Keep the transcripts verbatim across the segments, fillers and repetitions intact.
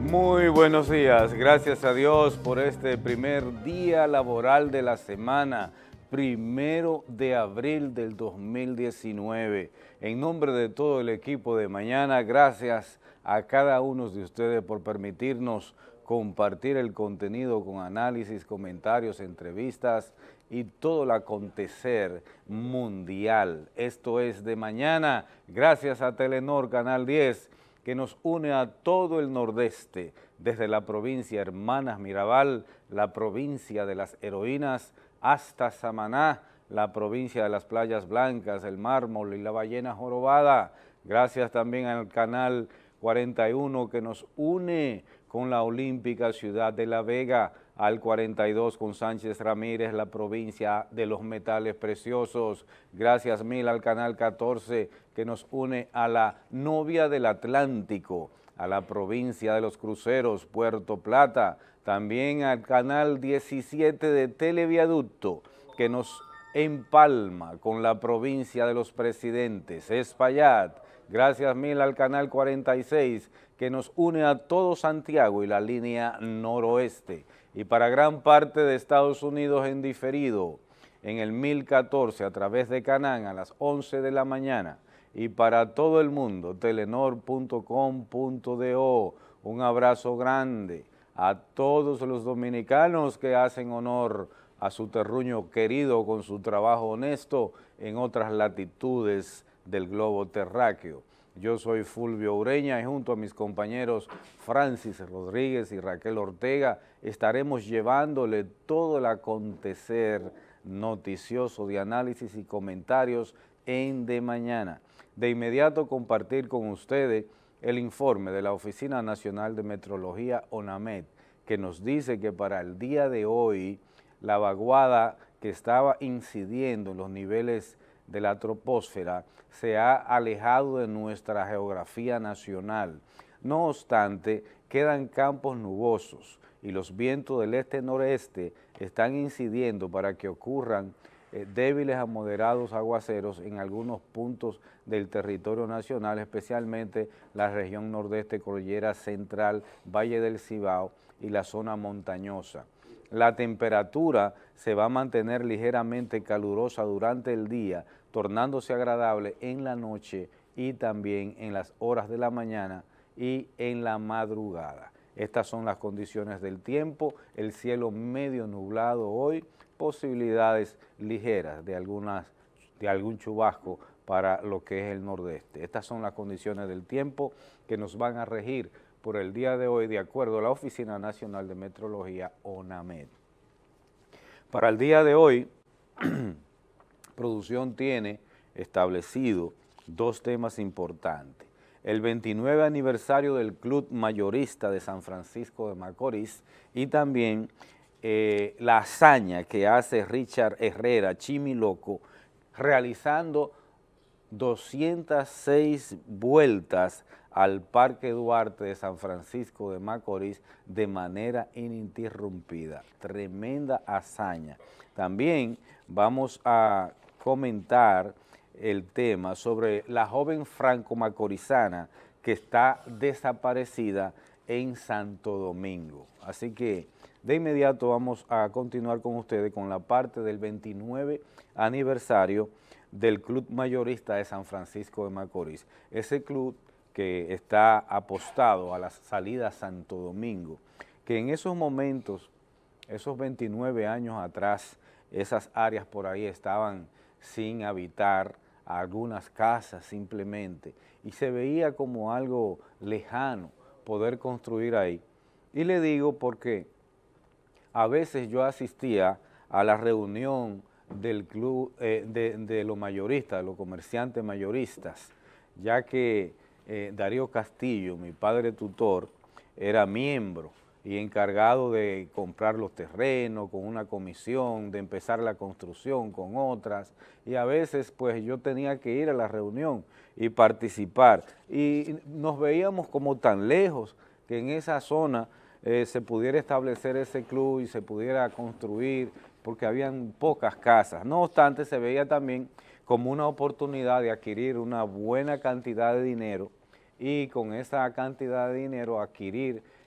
Muy buenos días, gracias a Dios por este primer día laboral de la semana, primero de abril del dos mil diecinueve. En nombre de todo el equipo de mañana, gracias a cada uno de ustedes por permitirnos compartir el contenido con análisis, comentarios, entrevistas y todo el acontecer mundial. Esto es de mañana, gracias a Telenor Canal diez, que nos une a todo el nordeste, desde la provincia Hermanas Mirabal, la provincia de las heroínas, hasta Samaná, la provincia de las playas blancas, el mármol y la ballena jorobada. Gracias también al canal cuarenta y uno que nos une con la olímpica ciudad de La Vega, al cuarenta y dos con Sánchez Ramírez, la provincia de los metales preciosos. Gracias mil al canal catorce que nos une a la novia del Atlántico, a la provincia de los cruceros, Puerto Plata. También al canal diecisiete de Televiaducto que nos empalma con la provincia de los presidentes, Espaillat. Gracias mil al canal cuarenta y seis que nos une a todo Santiago y la línea noroeste. Y para gran parte de Estados Unidos en diferido, en el mil catorce a través de Canán a las once de la mañana. Y para todo el mundo, telenor punto com punto do. Un abrazo grande a todos los dominicanos que hacen honor a su terruño querido con su trabajo honesto en otras latitudes del globo terráqueo. Yo soy Fulvio Ureña y junto a mis compañeros Francis Rodríguez y Raquel Ortega estaremos llevándole todo el acontecer noticioso de análisis y comentarios en De Mañana. De inmediato compartir con ustedes el informe de la Oficina Nacional de Meteorología ONAMED, que nos dice que para el día de hoy la vaguada que estaba incidiendo en los niveles de la troposfera se ha alejado de nuestra geografía nacional. No obstante, quedan campos nubosos y los vientos del este-noreste están incidiendo para que ocurran eh, débiles a moderados aguaceros en algunos puntos del territorio nacional, especialmente la región nordeste, cordillera central, Valle del Cibao y la zona montañosa. La temperatura se va a mantener ligeramente calurosa durante el día, tornándose agradable en la noche y también en las horas de la mañana y en la madrugada. Estas son las condiciones del tiempo, el cielo medio nublado hoy, posibilidades ligeras de, algunas, de algún chubasco para lo que es el nordeste. Estas son las condiciones del tiempo que nos van a regir por el día de hoy, de acuerdo a la Oficina Nacional de Meteorología, ONAMED. Para el día de hoy, producción tiene establecido dos temas importantes. El veintinueve aniversario del Club Mayorista de San Francisco de Macorís y también eh, la hazaña que hace Richard Herrera, Chimiloco, realizando doscientas seis vueltas al Parque Duarte de San Francisco de Macorís de manera ininterrumpida. Tremenda hazaña. También vamos a comentar el tema sobre la joven franco-macorizana que está desaparecida en Santo Domingo. Así que de inmediato vamos a continuar con ustedes con la parte del veintinueve aniversario del Club Mayorista de San Francisco de Macorís. Ese club que está apostado a la salida a Santo Domingo, que en esos momentos, esos veintinueve años atrás, esas áreas por ahí estaban sin habitar, algunas casas simplemente, y se veía como algo lejano poder construir ahí. Y le digo porque a veces yo asistía a la reunión del club eh, de, de los mayoristas, de los comerciantes mayoristas, ya que eh, Darío Castillo, mi padre tutor, era miembro y encargado de comprar los terrenos con una comisión, de empezar la construcción con otras, y a veces pues yo tenía que ir a la reunión y participar, y nos veíamos como tan lejos que en esa zona eh, se pudiera establecer ese club y se pudiera construir, porque habían pocas casas. No obstante, se veía también como una oportunidad de adquirir una buena cantidad de dinero y con esa cantidad de dinero adquirir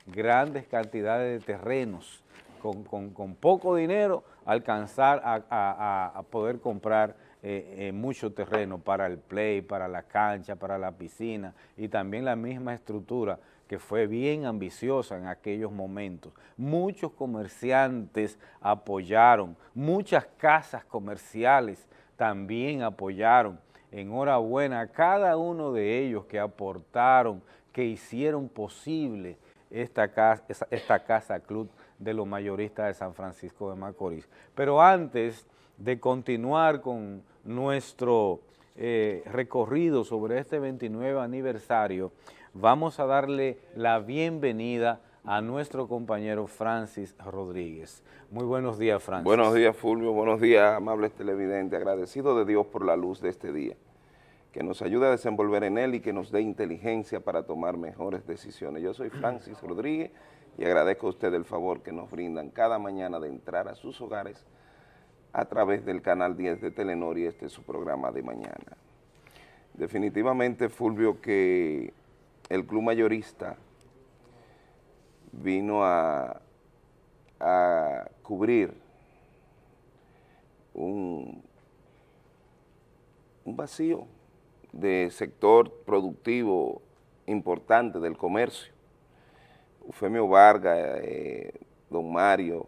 grandes cantidades de terrenos, con, con, con poco dinero alcanzar a, a, a poder comprar eh, eh, mucho terreno para el play, para la cancha, para la piscina y también la misma estructura que fue bien ambiciosa en aquellos momentos. Muchos comerciantes apoyaron, muchas casas comerciales también apoyaron. Enhorabuena a cada uno de ellos que aportaron, que hicieron posible esta casa, esta casa club de los mayoristas de San Francisco de Macorís. Pero antes de continuar con nuestro eh, recorrido sobre este veintinueve aniversario, vamos a darle la bienvenida a nuestro compañero Francis Rodríguez. Muy buenos días, Francis. Buenos días, Fulvio. Buenos días, amables televidentes. Agradecido de Dios por la luz de este día, que nos ayude a desenvolver en él y que nos dé inteligencia para tomar mejores decisiones. Yo soy Francis Rodríguez y agradezco a usted el favor que nos brindan cada mañana de entrar a sus hogares a través del canal diez de Telenor y este es su programa de mañana. Definitivamente, Fulvio, que el club mayorista vino a, a cubrir un, un vacío de sector productivo importante del comercio. Eufemio Vargas, eh, don Mario,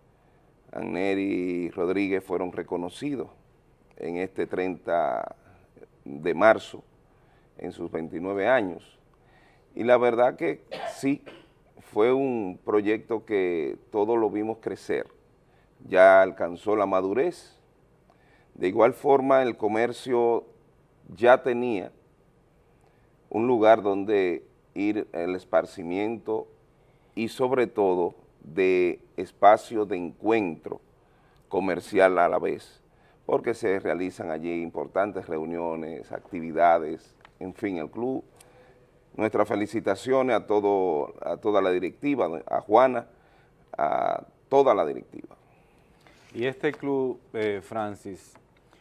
Anneri Rodríguez fueron reconocidos en este treinta de marzo, en sus veintinueve años. Y la verdad que sí, fue un proyecto que todos lo vimos crecer, ya alcanzó la madurez. De igual forma, el comercio ya tenía un lugar donde ir el esparcimiento y sobre todo de espacio de encuentro comercial a la vez, porque se realizan allí importantes reuniones, actividades, en fin, el club. Nuestras felicitaciones a, todo, a toda la directiva, a Juana, a toda la directiva. Y este club, eh, Francis,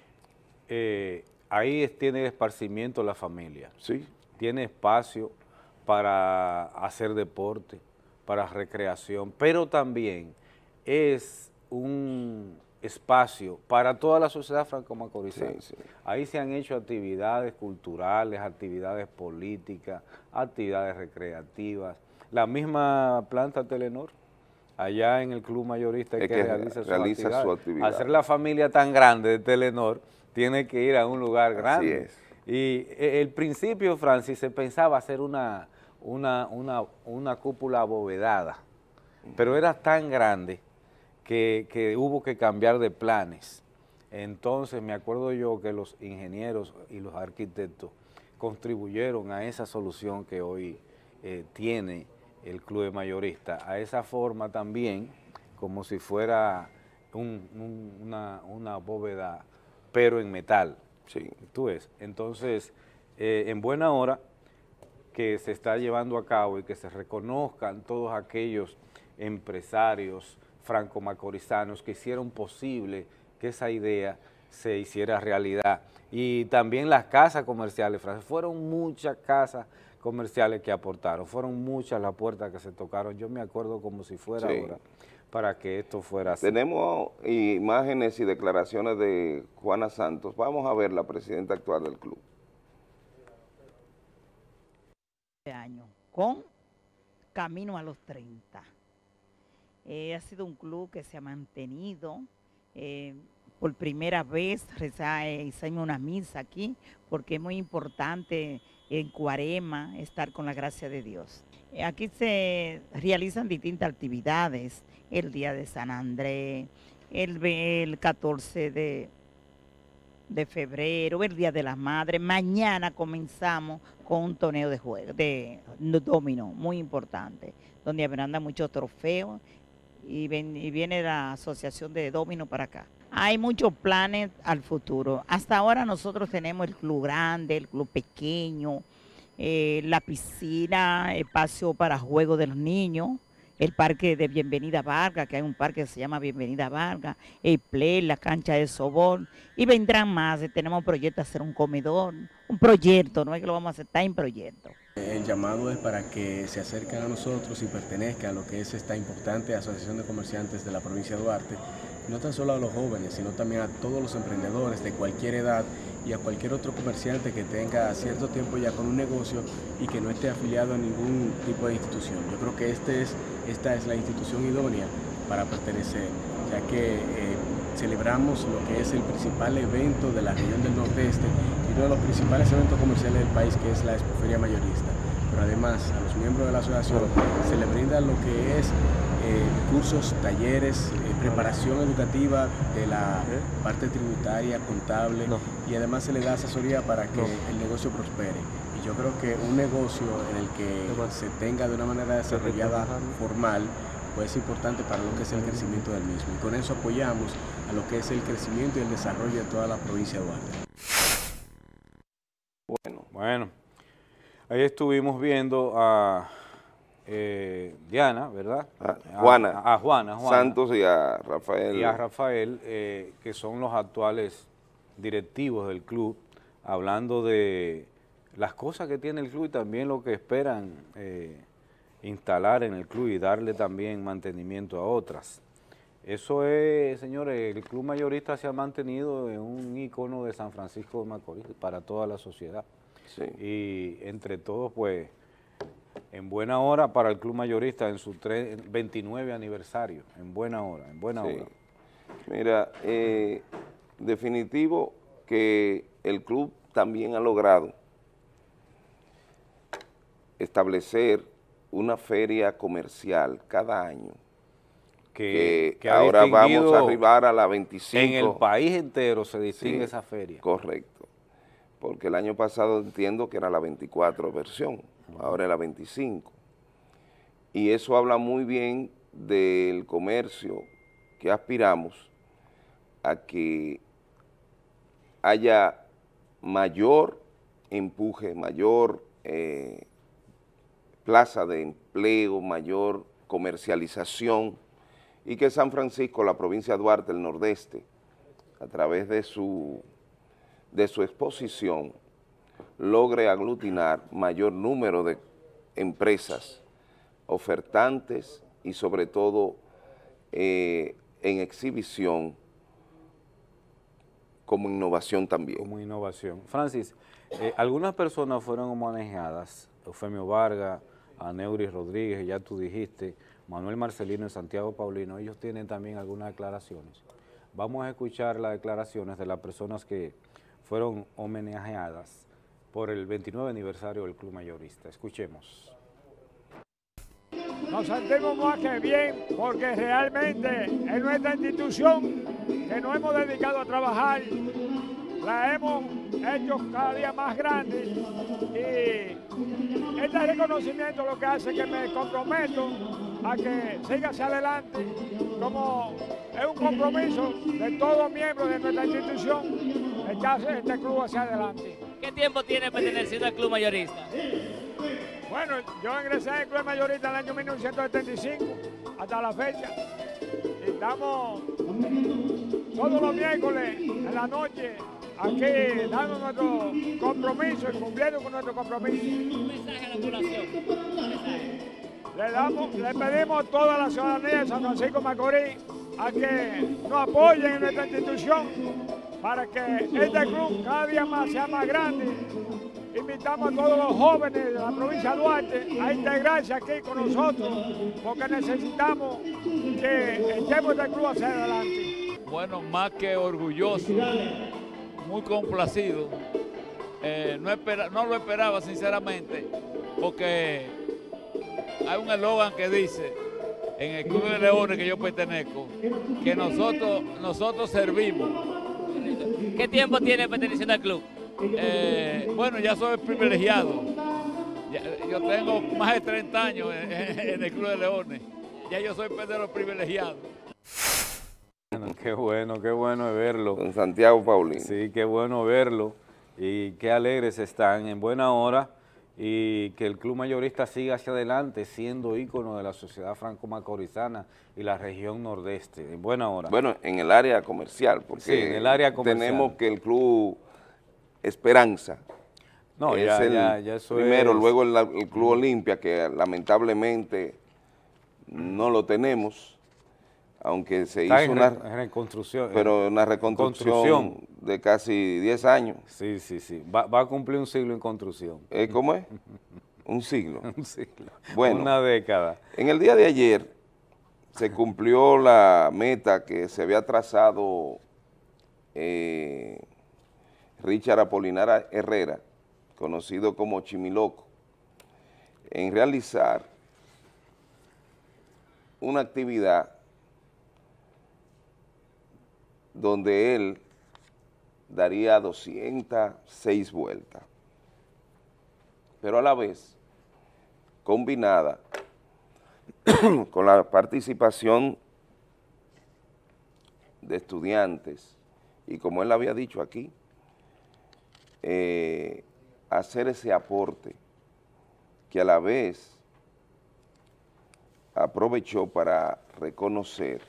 eh, ahí tiene esparcimiento la familia. Sí. Tiene espacio para hacer deporte, para recreación, pero también es un espacio para toda la sociedad franco-macorizana. Sí, sí. Ahí se han hecho actividades culturales, actividades políticas, actividades recreativas. La misma planta Telenor, allá en el club mayorista que, que realiza, su, realiza actividad. su actividad. Hacer la familia tan grande de Telenor, tiene que ir a un lugar grande. Así es. Y el principio, Francis, se pensaba hacer una, una, una, una cúpula abovedada, pero era tan grande que, que hubo que cambiar de planes. Entonces me acuerdo yo que los ingenieros y los arquitectos contribuyeron a esa solución que hoy eh, tiene el club de mayorista, a esa forma también, como si fuera un, un, una, una bóveda, pero en metal. Sí. Tú ves, entonces, eh, en buena hora que se está llevando a cabo y que se reconozcan todos aquellos empresarios franco-macorizanos que hicieron posible que esa idea se hiciera realidad. Y también las casas comerciales, Francis, fueron muchas casas comerciales que aportaron, fueron muchas las puertas que se tocaron, yo me acuerdo como si fuera sí. ahora, para que esto fuera así. Tenemos imágenes y declaraciones de Juana Santos. Vamos a ver la presidenta actual del club. Años, con camino a los treinta. Eh, ha sido un club que se ha mantenido. Eh, por primera vez hicimos una misa aquí, porque es muy importante en Cuaresma estar con la gracia de Dios. Eh, aquí se realizan distintas actividades, el día de San Andrés, el, el catorce de, de febrero, el día de las madres. Mañana comenzamos con un torneo de juego, de dominó, muy importante, donde habrán muchos trofeos y, ven, y viene la asociación de dominó para acá. Hay muchos planes al futuro. Hasta ahora nosotros tenemos el club grande, el club pequeño, eh, la piscina, espacio para juegos de los niños, el parque de Bienvenida Vargas, que hay un parque que se llama Bienvenida Vargas, el play, la cancha de sobón, y vendrán más. Tenemos proyecto de hacer un comedor, un proyecto, no es que lo vamos a hacer, está en proyecto. El llamado es para que se acerquen a nosotros y pertenezcan a lo que es esta importante Asociación de Comerciantes de la provincia de Duarte, no tan solo a los jóvenes, sino también a todos los emprendedores de cualquier edad y a cualquier otro comerciante que tenga cierto tiempo ya con un negocio y que no esté afiliado a ningún tipo de institución. Yo creo que este es, esta es la institución idónea para pertenecer, ya que eh, celebramos lo que es el principal evento de la región del Nordeste y uno de los principales eventos comerciales del país, que es la Expoferia Mayorista. Pero además a los miembros de la asociación se les brinda lo que es eh, cursos, talleres, eh, preparación educativa de la parte tributaria, contable, no. y además se le da asesoría para que no. el negocio prospere. Y yo creo que un negocio en el que se tenga de una manera desarrollada formal, pues es importante para lo que es el crecimiento del mismo. Y con eso apoyamos a lo que es el crecimiento y el desarrollo de toda la provincia de Duarte. Bueno, bueno. Ahí estuvimos viendo a eh, Diana, ¿verdad? A Juana. A, a Juana, Juana. Santos y a Rafael. Y a Rafael, eh, que son los actuales directivos del club, hablando de las cosas que tiene el club y también lo que esperan eh, instalar en el club y darle también mantenimiento a otras. Eso es, señores, el club mayorista se ha mantenido en un ícono de San Francisco de Macorís para toda la sociedad. Sí. Y entre todos, pues, en buena hora para el club mayorista en su veintinueve aniversario, en buena hora, en buena sí. hora. Mira, eh, definitivo que el club también ha logrado establecer una feria comercial cada año, que, que, que ahora vamos a arribar a la veinticinco. En el país entero se distingue sí, esa feria. Correcto. Porque el año pasado entiendo que era la veinticuatro versión, ahora es la veinticinco. Y eso habla muy bien del comercio que aspiramos a que haya mayor empuje, mayor eh, plaza de empleo, mayor comercialización, y que San Francisco, la provincia de Duarte, el Nordeste, a través de su... de su exposición, logre aglutinar mayor número de empresas ofertantes y sobre todo eh, en exhibición como innovación también. Como innovación. Francis, eh, algunas personas fueron manejadas, Eufemio Vargas, Aneuri Rodríguez, ya tú dijiste, Manuel Marcelino y Santiago Paulino, ellos tienen también algunas declaraciones. Vamos a escuchar las declaraciones de las personas que fueron homenajeadas por el veintinueve aniversario del Club Mayorista. Escuchemos. Nos sentimos más que bien porque realmente en nuestra institución que nos hemos dedicado a trabajar, la hemos hecho cada día más grande y este reconocimiento lo que hace que me comprometo a que siga hacia adelante, como es un compromiso de todos miembros de nuestra institución echarse este club hacia adelante. ¿Qué tiempo tiene perteneciendo al Club Mayorista? Bueno, yo ingresé al Club Mayorista en el año mil novecientos setenta y cinco hasta la fecha. Y estamos todos los miércoles en la noche aquí dando nuestro compromiso y cumpliendo con nuestro compromiso. Un mensaje a la población. Un mensaje. Le, damos, le pedimos a toda la ciudadanía de San Francisco de Macorís a que nos apoyen en nuestra institución para que este club cada día más sea más grande. Invitamos a todos los jóvenes de la provincia de Duarte a integrarse aquí con nosotros porque necesitamos que echemos este club hacia adelante. Bueno, más que orgulloso, muy complacido. Eh, no, espera, no lo esperaba sinceramente porque hay un eslogan que dice en el Club de Leones que yo pertenezco que nosotros, nosotros servimos. ¿Qué tiempo tiene perteneciendo al club? Eh, bueno, ya soy privilegiado. Ya, yo tengo más de treinta años en, en el Club de Leones. Ya yo soy de los privilegiados. Bueno, qué bueno, qué bueno verlo. Con Santiago Paulino. Sí, qué bueno verlo. Y qué alegres están en buena hora. Y que el Club Mayorista siga hacia adelante siendo ícono de la sociedad franco-macorizana y la región nordeste, en buena hora. Bueno, en el área comercial, porque sí, en el área comercial. Tenemos que el Club Esperanza No, es ya, el ya, ya eso primero, es... luego el, el Club Olimpia, que lamentablemente no lo tenemos, aunque se Está hizo en una re- reconstrucción. pero una reconstrucción construcción. de casi diez años. Sí, sí, sí. Va, va a cumplir un siglo en construcción. ¿Eh, ¿Cómo es? Un siglo. Un siglo. Bueno. Una década. En el día de ayer se cumplió la meta que se había trazado eh, Richard Apolinar Herrera, conocido como Chimiloco, en realizar una actividad donde él daría doscientas seis vueltas, pero a la vez combinada con la participación de estudiantes y, como él había dicho aquí, eh, hacer ese aporte que a la vez aprovechó para reconocer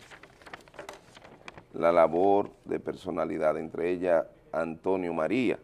la labor de personalidad, entre ellas Antonio María,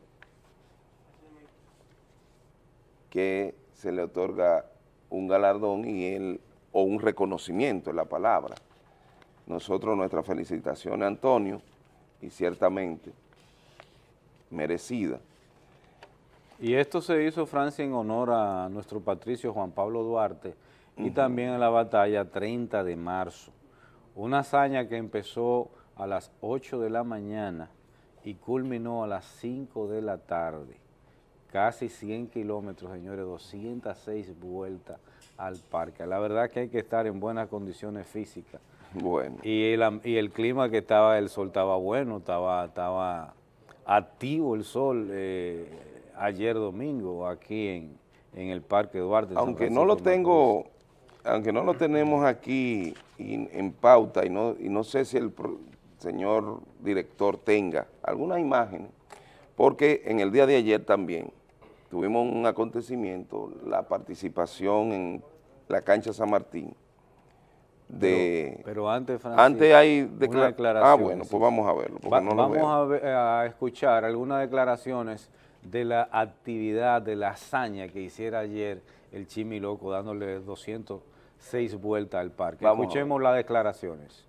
que se le otorga un galardón y él, o un reconocimiento es la palabra. Nosotros nuestra felicitación a Antonio, y ciertamente merecida. Y esto se hizo, Francia, en honor a nuestro patricio Juan Pablo Duarte y uh-huh. también en la batalla treinta de marzo. Una hazaña que empezó a las ocho de la mañana y culminó a las cinco de la tarde. Casi cien kilómetros, señores, doscientas seis vueltas al parque. La verdad que hay que estar en buenas condiciones físicas. Bueno. Y el, y el clima que estaba, el sol estaba bueno, estaba, estaba activo el sol eh, ayer domingo aquí en, en el Parque Duarte. Aunque no lo tengo, aunque no lo tenemos aquí en, en pauta y no, y no sé si el señor director tenga alguna imagen, porque en el día de ayer también tuvimos un acontecimiento, la participación en la cancha San Martín. De, pero, pero antes, Francis, antes hay declara declaraciones. Ah, bueno, pues vamos a verlo. Va, no vamos lo a, ver, a escuchar algunas declaraciones de la actividad, de la hazaña que hiciera ayer el Chimiloco, dándole doscientas seis vueltas al parque. Vamos Escuchemos las declaraciones.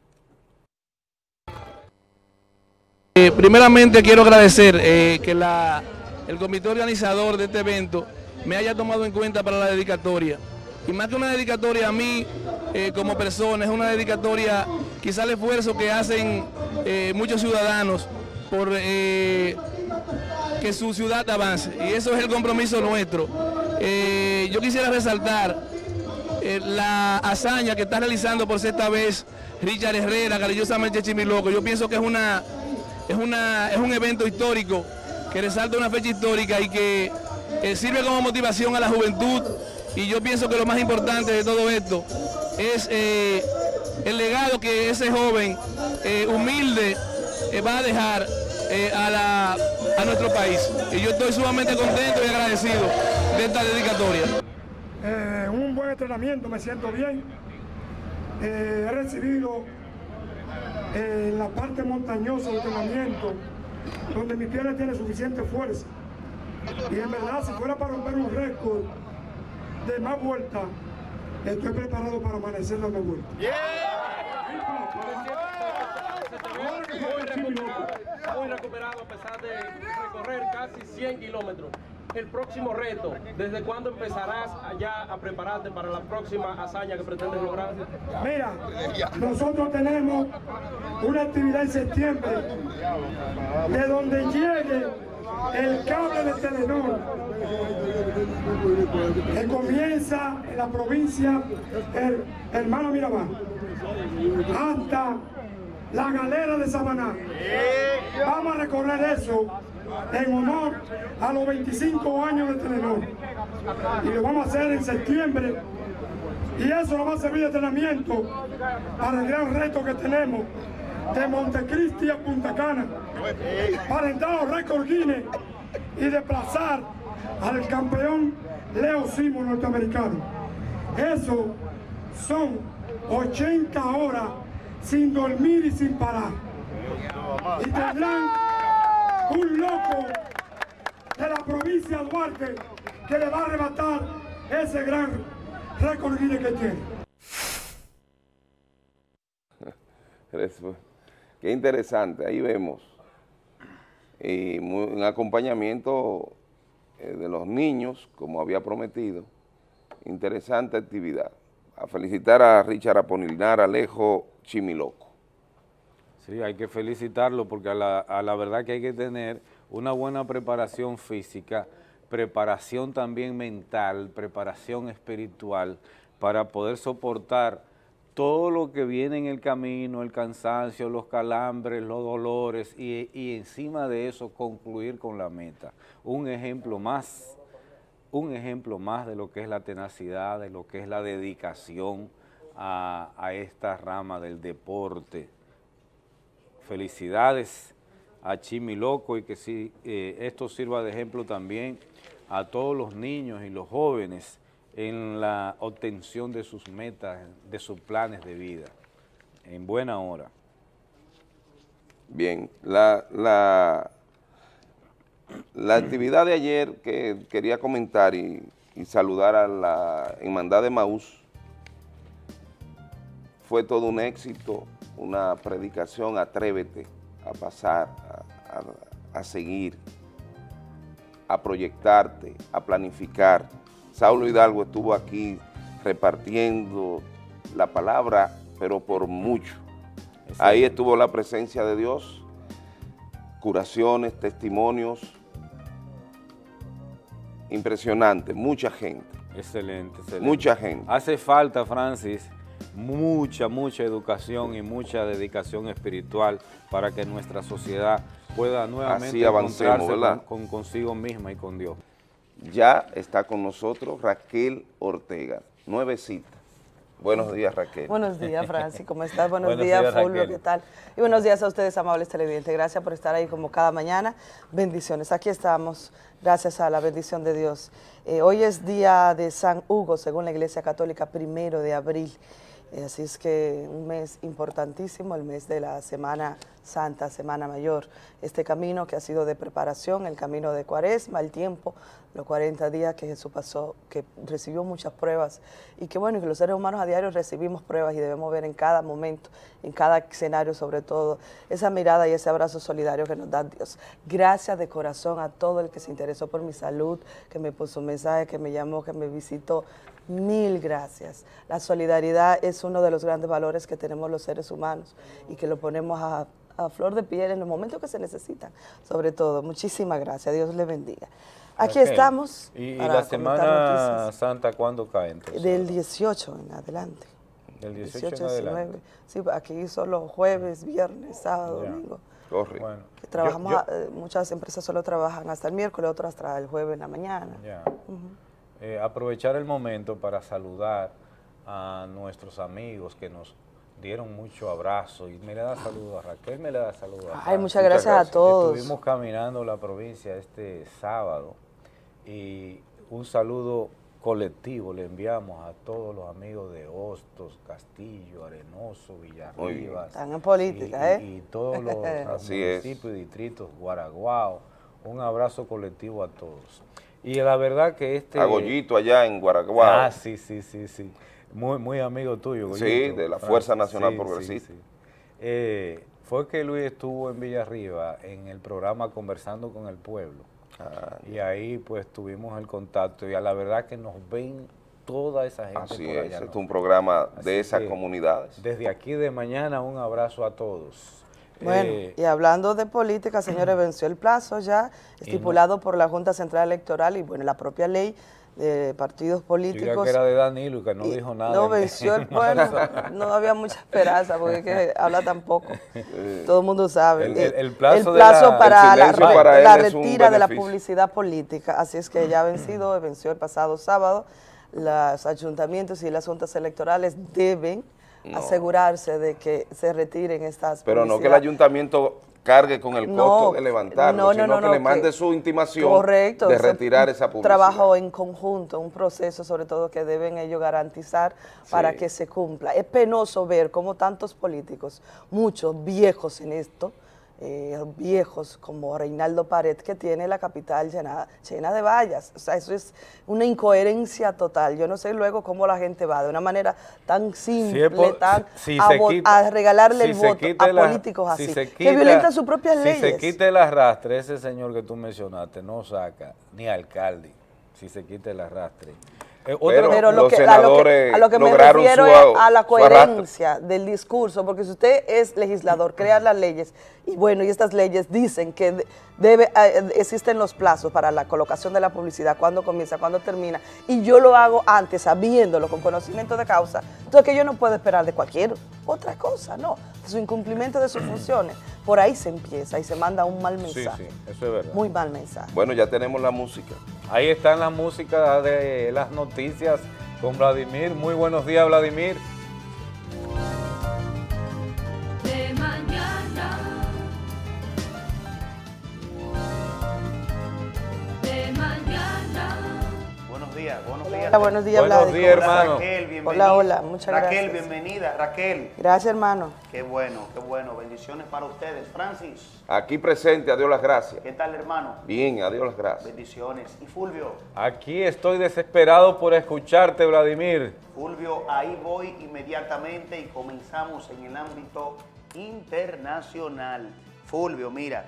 Eh, primeramente quiero agradecer eh, que la, el comité organizador de este evento me haya tomado en cuenta para la dedicatoria. Y más que una dedicatoria a mí eh, como persona, es una dedicatoria quizá el esfuerzo que hacen eh, muchos ciudadanos por eh, que su ciudad avance. Y eso es el compromiso nuestro. Eh, yo quisiera resaltar eh, la hazaña que está realizando por sexta vez Richard Herrera, cariñosamente Chimiloco. Yo pienso que es, una, es, una, es un evento histórico que resalta una fecha histórica y que eh, sirve como motivación a la juventud. Y yo pienso que lo más importante de todo esto es eh, el legado que ese joven eh, humilde eh, va a dejar eh, a, la, a nuestro país. Y yo estoy sumamente contento y agradecido de esta dedicatoria. Eh, un buen entrenamiento, me siento bien. Eh, he recibido eh, la parte montañosa del entrenamiento, donde mi pierna tiene suficiente fuerza. Y en verdad, si fuera para romper un récord de más vueltas, estoy preparado para amanecer dando vueltas. Yeah. Muy recuperado a pesar de recorrer casi cien kilómetros. El próximo reto, ¿desde cuándo empezarás ya a prepararte para la próxima hazaña que pretendes lograr? Mira, nosotros tenemos una actividad en septiembre de donde llegue el cable de Telenor, que comienza en la provincia el Hermano Mirabal hasta la Galera de Samaná. Vamos a recorrer eso en honor a los veinticinco años de Telenor, y lo vamos a hacer en septiembre, y eso nos va a servir de entrenamiento para el gran reto que tenemos de Montecristi a Punta Cana, para entrar a los récords Guinness y desplazar al campeón Leo Simo norteamericano. Eso son ochenta horas sin dormir y sin parar. Y tendrán un loco de la provincia de Duarte que le va a arrebatar ese gran récord que tiene. Qué interesante, ahí vemos. Y muy, un acompañamiento eh, de los niños, como había prometido. Interesante actividad. A felicitar a Richard Apolinar Alejo Chimiloco. Sí, hay que felicitarlo porque a la, a la verdad que hay que tener una buena preparación física, preparación también mental, preparación espiritual para poder soportar todo lo que viene en el camino, el cansancio, los calambres, los dolores y, y encima de eso concluir con la meta. Un ejemplo más, un ejemplo más de lo que es la tenacidad, de lo que es la dedicación a, a esta rama del deporte. Felicidades a Chimiloco y que sí, eh, esto sirva de ejemplo también a todos los niños y los jóvenes en la obtención de sus metas, de sus planes de vida, en buena hora. Bien, la, la, la actividad de ayer que quería comentar y, y saludar a la Hermandad de Emaús fue todo un éxito, una predicación, atrévete a pasar, a, a, a seguir, a proyectarte, a planificar. Saulo Hidalgo estuvo aquí repartiendo la palabra, pero por mucho. Exacto. Ahí estuvo la presencia de Dios, curaciones, testimonios, impresionante, mucha gente. Excelente, excelente. Mucha gente. Hace falta, Francis, mucha, mucha educación y mucha dedicación espiritual para que nuestra sociedad pueda nuevamente Así avancemos, encontrarse ¿verdad? Con, con consigo misma y con Dios. Ya está con nosotros Raquel Ortega, nuevecita. Buenos días, Raquel. Buenos días, Francis, ¿cómo estás? Buenos, Buenos días, días, Fulvio, Raquel. ¿qué tal? Y buenos días a ustedes, amables televidentes. Gracias por estar ahí como cada mañana. Bendiciones. Aquí estamos, gracias a la bendición de Dios. Eh, hoy es día de San Hugo, según la Iglesia Católica, primero de abril. Eh, así es que un mes importantísimo, el mes de la Semana Santa, Semana Mayor. Este camino que ha sido de preparación, el camino de Cuaresma, el tiempo, los cuarenta días que Jesús pasó, que recibió muchas pruebas y que bueno, que los seres humanos a diario recibimos pruebas y debemos ver en cada momento, en cada escenario sobre todo, esa mirada y ese abrazo solidario que nos da Dios. Gracias de corazón a todo el que se interesó por mi salud, que me puso un mensaje, que me llamó, que me visitó. Mil gracias. La solidaridad es uno de los grandes valores que tenemos los seres humanos y que lo ponemos a, a flor de piel en los momentos que se necesitan. Sobre todo, muchísimas gracias. Dios le bendiga. Aquí Okay. estamos. ¿Y, y para la Semana noticias. Santa cuándo cae entonces? Del dieciocho en adelante. Del dieciocho, en adelante. Sí, aquí solo jueves, viernes, sábado, Ya. domingo. Corre. Bueno, Que trabajamos, yo- yo- eh, muchas empresas solo trabajan hasta el miércoles, otras hasta el jueves en la mañana. Ya. Ujú. Eh, aprovechar el momento para saludar a nuestros amigos que nos dieron mucho abrazo y me le da saludos a Raquel, me le da saludos a Ay, Francis. muchas gracias, a todos. Estuvimos caminando la provincia este sábado y un saludo colectivo le enviamos a todos los amigos de Hostos, Castillo, Arenoso, Muy bien. Villarribas. Están en política, y, ¿eh? y- y todos los Así es. municipios y distritos, Guaraguao. Un abrazo colectivo a todos. Y la verdad que este... A Goyito allá en Guaraguao. Ah, sí, sí, sí, sí. Muy, muy amigo tuyo, Goyito. Sí, de la Fuerza Ah, Nacional sí, Progresista. sí, sí. Eh, fue que Luis estuvo en Villarriba en el programa Conversando con el Pueblo. Ah, Y ahí pues tuvimos el contacto y a la verdad que nos ven toda esa gente así por es, allá, este ¿no? es un programa Así de esas que, comunidades. Desde aquí de mañana un abrazo a todos. Bueno, Eh, y hablando de política, señores, venció el plazo ya estipulado por la Junta Central Electoral y bueno, la propia ley de partidos yo políticos. creía que era de Danilo y que no Y dijo nada. No venció el bueno, no había mucha esperanza porque es que habla tan poco. Todo el mundo sabe. El- Y el- el plazo de plazo la- para el la, silencio re- para él la es un retira de la beneficio. publicidad política. Así es que ya ha vencido, venció el pasado sábado. Los ayuntamientos y las juntas electorales deben No. asegurarse de que se retiren estas Pero no que el publicidad. ayuntamiento cargue con el No, costo de levantarlo, no, no, sino no, que no, le mande que- su intimación Correcto, de ese retirar esa publicidad. trabajo en conjunto, un proceso sobre todo que deben ellos garantizar para Sí. que se cumpla. Es penoso ver cómo tantos políticos, muchos viejos en esto, eh, viejos como Reinaldo Pared, que tiene la capital llena, llena de vallas. O sea, eso es una incoherencia total. Yo no sé luego cómo la gente va de una manera tan simple, si por, tan si, si a, quita, a regalarle si el voto a la, políticos así, si quita, que violentan sus propias si leyes. Si se quita el arrastre, ese señor que tú mencionaste no saca ni alcalde, si se quita el arrastre. Eh, Pero, pero lo los que, senadores a lo que, a lo que me refiero su, es a la coherencia del discurso, porque si usted es legislador, crea las leyes, y bueno, y estas leyes dicen que debe, eh, existen los plazos para la colocación de la publicidad, cuándo comienza, cuándo termina, y yo lo hago antes, sabiéndolo, con conocimiento de causa, entonces que yo no puedo esperar de cualquier otra cosa, no, de su incumplimiento de sus funciones. Por ahí se empieza y se manda un mal mensaje. Sí, sí, eso es verdad. Muy mal mensaje. Bueno, ya tenemos la música. Ahí están las músicas de las noticias con Vladimir. Muy buenos días, Vladimir. De mañana. De mañana. Buenos días, buenos días. Hola, buenos días, Buenos días, hermano. Raquel, bienvenida. Hola, hola, muchas Raquel, gracias. Raquel, bienvenida, Raquel. Gracias, hermano. Qué bueno, qué bueno. Bendiciones para ustedes. Francis. Aquí presente, a Dios las gracias. ¿Qué tal, hermano? Bien, a Dios las gracias. Bendiciones. ¿Y Fulvio? Aquí estoy desesperado por escucharte, Vladimir. Fulvio, ahí voy inmediatamente y comenzamos en el ámbito internacional. Fulvio, mira,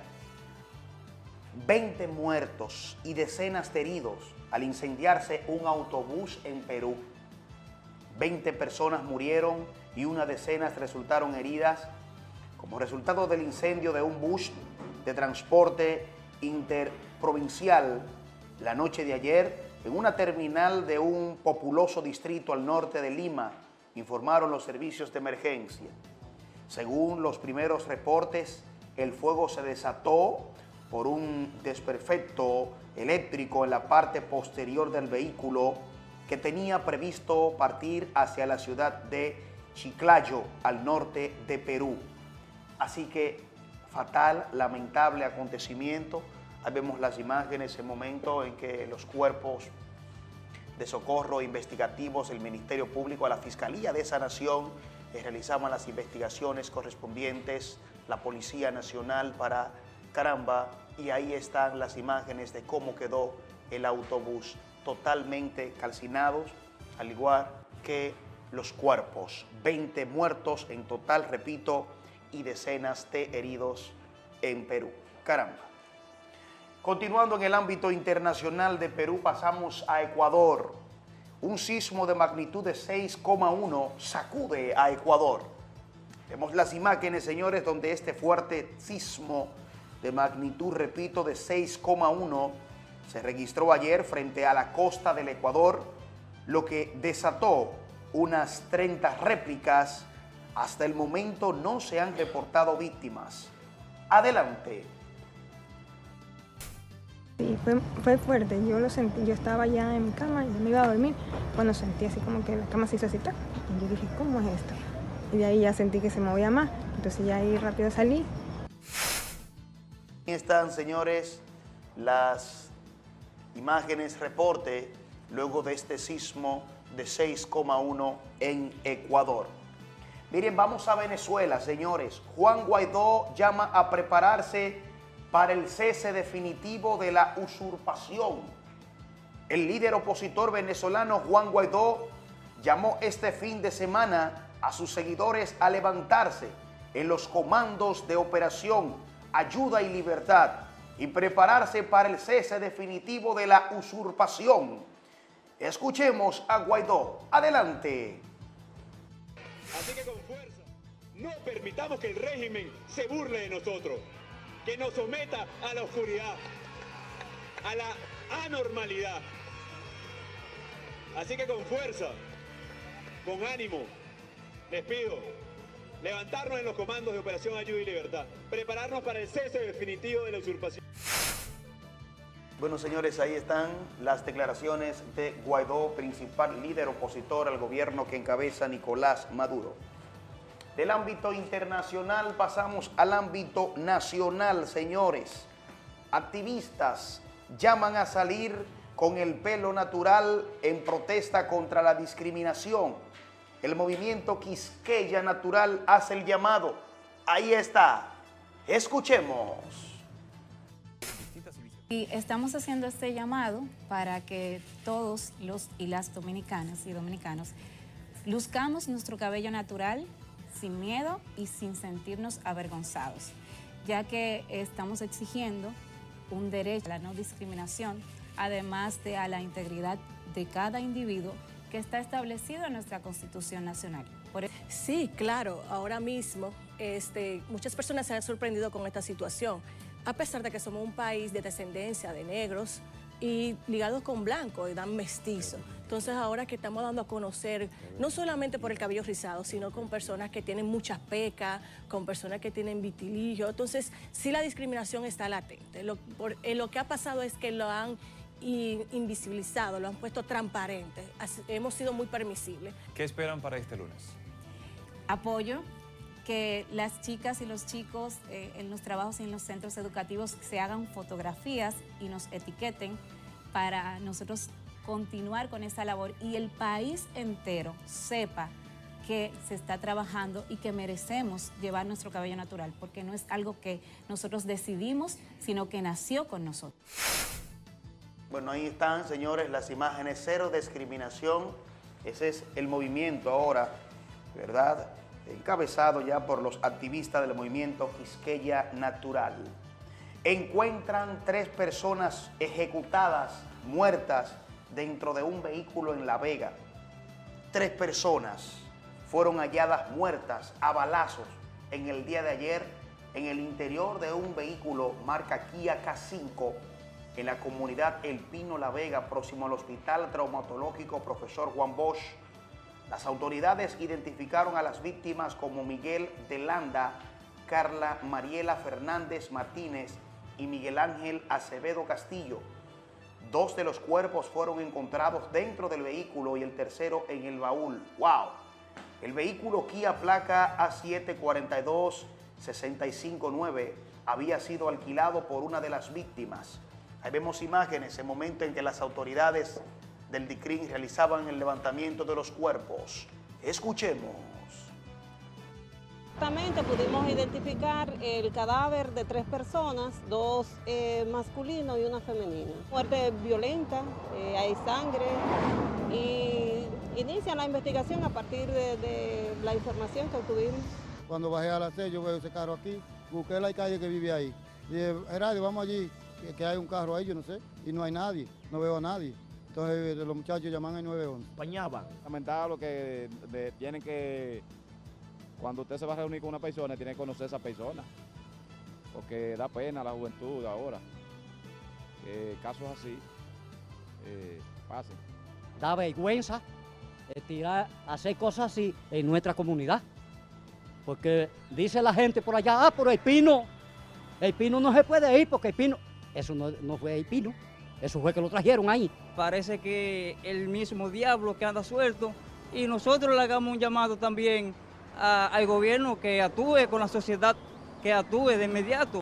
veinte muertos y decenas de heridos al incendiarse un autobús en Perú. veinte personas murieron y una decena resultaron heridas como resultado del incendio de un bus de transporte interprovincial la noche de ayer en una terminal de un populoso distrito al norte de Lima, informaron los servicios de emergencia. Según los primeros reportes, el fuego se desató por un desperfecto eléctrico en la parte posterior del vehículo que tenía previsto partir hacia la ciudad de Chiclayo, al norte de Perú. Así que fatal, lamentable acontecimiento. Ahí vemos las imágenes, el momento en que los cuerpos de socorro investigativos, el Ministerio Público, a la Fiscalía de esa nación, eh, realizaban las investigaciones correspondientes, la Policía Nacional para caramba, y ahí están las imágenes de cómo quedó el autobús, totalmente calcinados, al igual que los cuerpos. veinte muertos en total, repito, y decenas de heridos en Perú. Caramba. Continuando en el ámbito internacional de Perú, pasamos a Ecuador. Un sismo de magnitud de seis coma uno sacude a Ecuador. Vemos las imágenes, señores, donde este fuerte sismo de magnitud, repito, de seis coma uno se registró ayer frente a la costa del Ecuador, lo que desató unas treinta réplicas. Hasta el momento no se han reportado víctimas. Adelante. Sí, fue, fue fuerte, yo lo sentí, yo estaba ya en mi cama, yo me iba a dormir, cuando sentí así como que la cama se hizo así, ¡tac! Y yo dije, ¿cómo es esto? Y de ahí ya sentí que se movía más, entonces ya ahí rápido salí. Aquí están, señores, las imágenes, reporte, luego de este sismo de seis coma uno en Ecuador. Miren, vamos a Venezuela, señores. Juan Guaidó llama a prepararse para el cese definitivo de la usurpación. El líder opositor venezolano Juan Guaidó llamó este fin de semana a sus seguidores a levantarse en los comandos de Operación Ayuda y Libertad y prepararse para el cese definitivo de la usurpación. Escuchemos a Guaidó. Adelante. Así que con fuerza, no permitamos que el régimen se burle de nosotros, que nos someta a la oscuridad, a la anormalidad. Así que con fuerza, con ánimo, les pido levantarnos en los comandos de Operación Ayuda y Libertad, prepararnos para el cese definitivo de la usurpación. Bueno, señores, ahí están las declaraciones de Guaidó, principal líder opositor al gobierno que encabeza Nicolás Maduro. Del ámbito internacional pasamos al ámbito nacional, señores. Activistas llaman a salir con el pelo natural en protesta contra la discriminación. El movimiento Quisqueya Natural hace el llamado. Ahí está. Escuchemos. Y estamos haciendo este llamado para que todos los y las dominicanas y dominicanos luzcamos nuestro cabello natural sin miedo y sin sentirnos avergonzados, ya que estamos exigiendo un derecho a la no discriminación, además de a la integridad de cada individuo que está establecido en nuestra Constitución Nacional. Por eso... Sí, claro, ahora mismo este, muchas personas se han sorprendido con esta situación, a pesar de que somos un país de descendencia de negros y ligados con blancos, y dan mestizo. Entonces ahora que estamos dando a conocer, no solamente por el cabello rizado, sino con personas que tienen muchas pecas, con personas que tienen vitiligo. Entonces sí, la discriminación está latente. Lo, por, eh, lo que ha pasado es que lo han y invisibilizado, lo han puesto transparente. Así, hemos sido muy permisibles. ¿Qué esperan para este lunes? Apoyo, que las chicas y los chicos eh, en los trabajos y en los centros educativos se hagan fotografías y nos etiqueten para nosotros continuar con esa labor y el país entero sepa que se está trabajando y que merecemos llevar nuestro cabello natural, porque no es algo que nosotros decidimos, sino que nació con nosotros. Bueno, ahí están, señores, las imágenes, cero discriminación. Ese es el movimiento ahora, ¿verdad? Encabezado ya por los activistas del movimiento Quisqueya Natural. Encuentran tres personas ejecutadas, muertas, dentro de un vehículo en La Vega. Tres personas fueron halladas muertas a balazos en el día de ayer en el interior de un vehículo marca Kia K cinco en la comunidad El Pino La Vega, próximo al Hospital Traumatológico Profesor Juan Bosch. Las autoridades identificaron a las víctimas como Miguel de Landa, Carla Mariela Fernández Martínez y Miguel Ángel Acevedo Castillo. Dos de los cuerpos fueron encontrados dentro del vehículo y el tercero en el baúl. ¡Wow! El vehículo Kia placa A siete cuatro dos seis cinco nueve había sido alquilado por una de las víctimas. Ahí vemos imágenes, el momento en que las autoridades del D I C R I N realizaban el levantamiento de los cuerpos. Escuchemos. Exactamente, pudimos identificar el cadáver de tres personas, dos eh, masculinos y una femenina. Muerte violenta, eh, hay sangre y inicia la investigación a partir de, de la información que obtuvimos. Cuando bajé a las seis, yo veo ese carro aquí, busqué la calle que vive ahí. Dije, Gerardo, vamos allí, que, que hay un carro ahí, yo no sé, y no hay nadie, no veo a nadie. Entonces los muchachos llaman al nueve once. Bañaban. Lamentable que de, tienen que, cuando usted se va a reunir con una persona, tiene que conocer a esa persona. Porque da pena a la juventud ahora. Que casos así eh, pasen. Da vergüenza eh, tirar, hacer cosas así en nuestra comunidad. Porque dice la gente por allá, ah, pero el Pino, el Pino no se puede ir porque el Pino, eso no, no fue el Pino. Eso fue que lo trajeron ahí. Parece que el mismo diablo que anda suelto y nosotros le hagamos un llamado también a, al gobierno que actúe con la sociedad, que actúe de inmediato.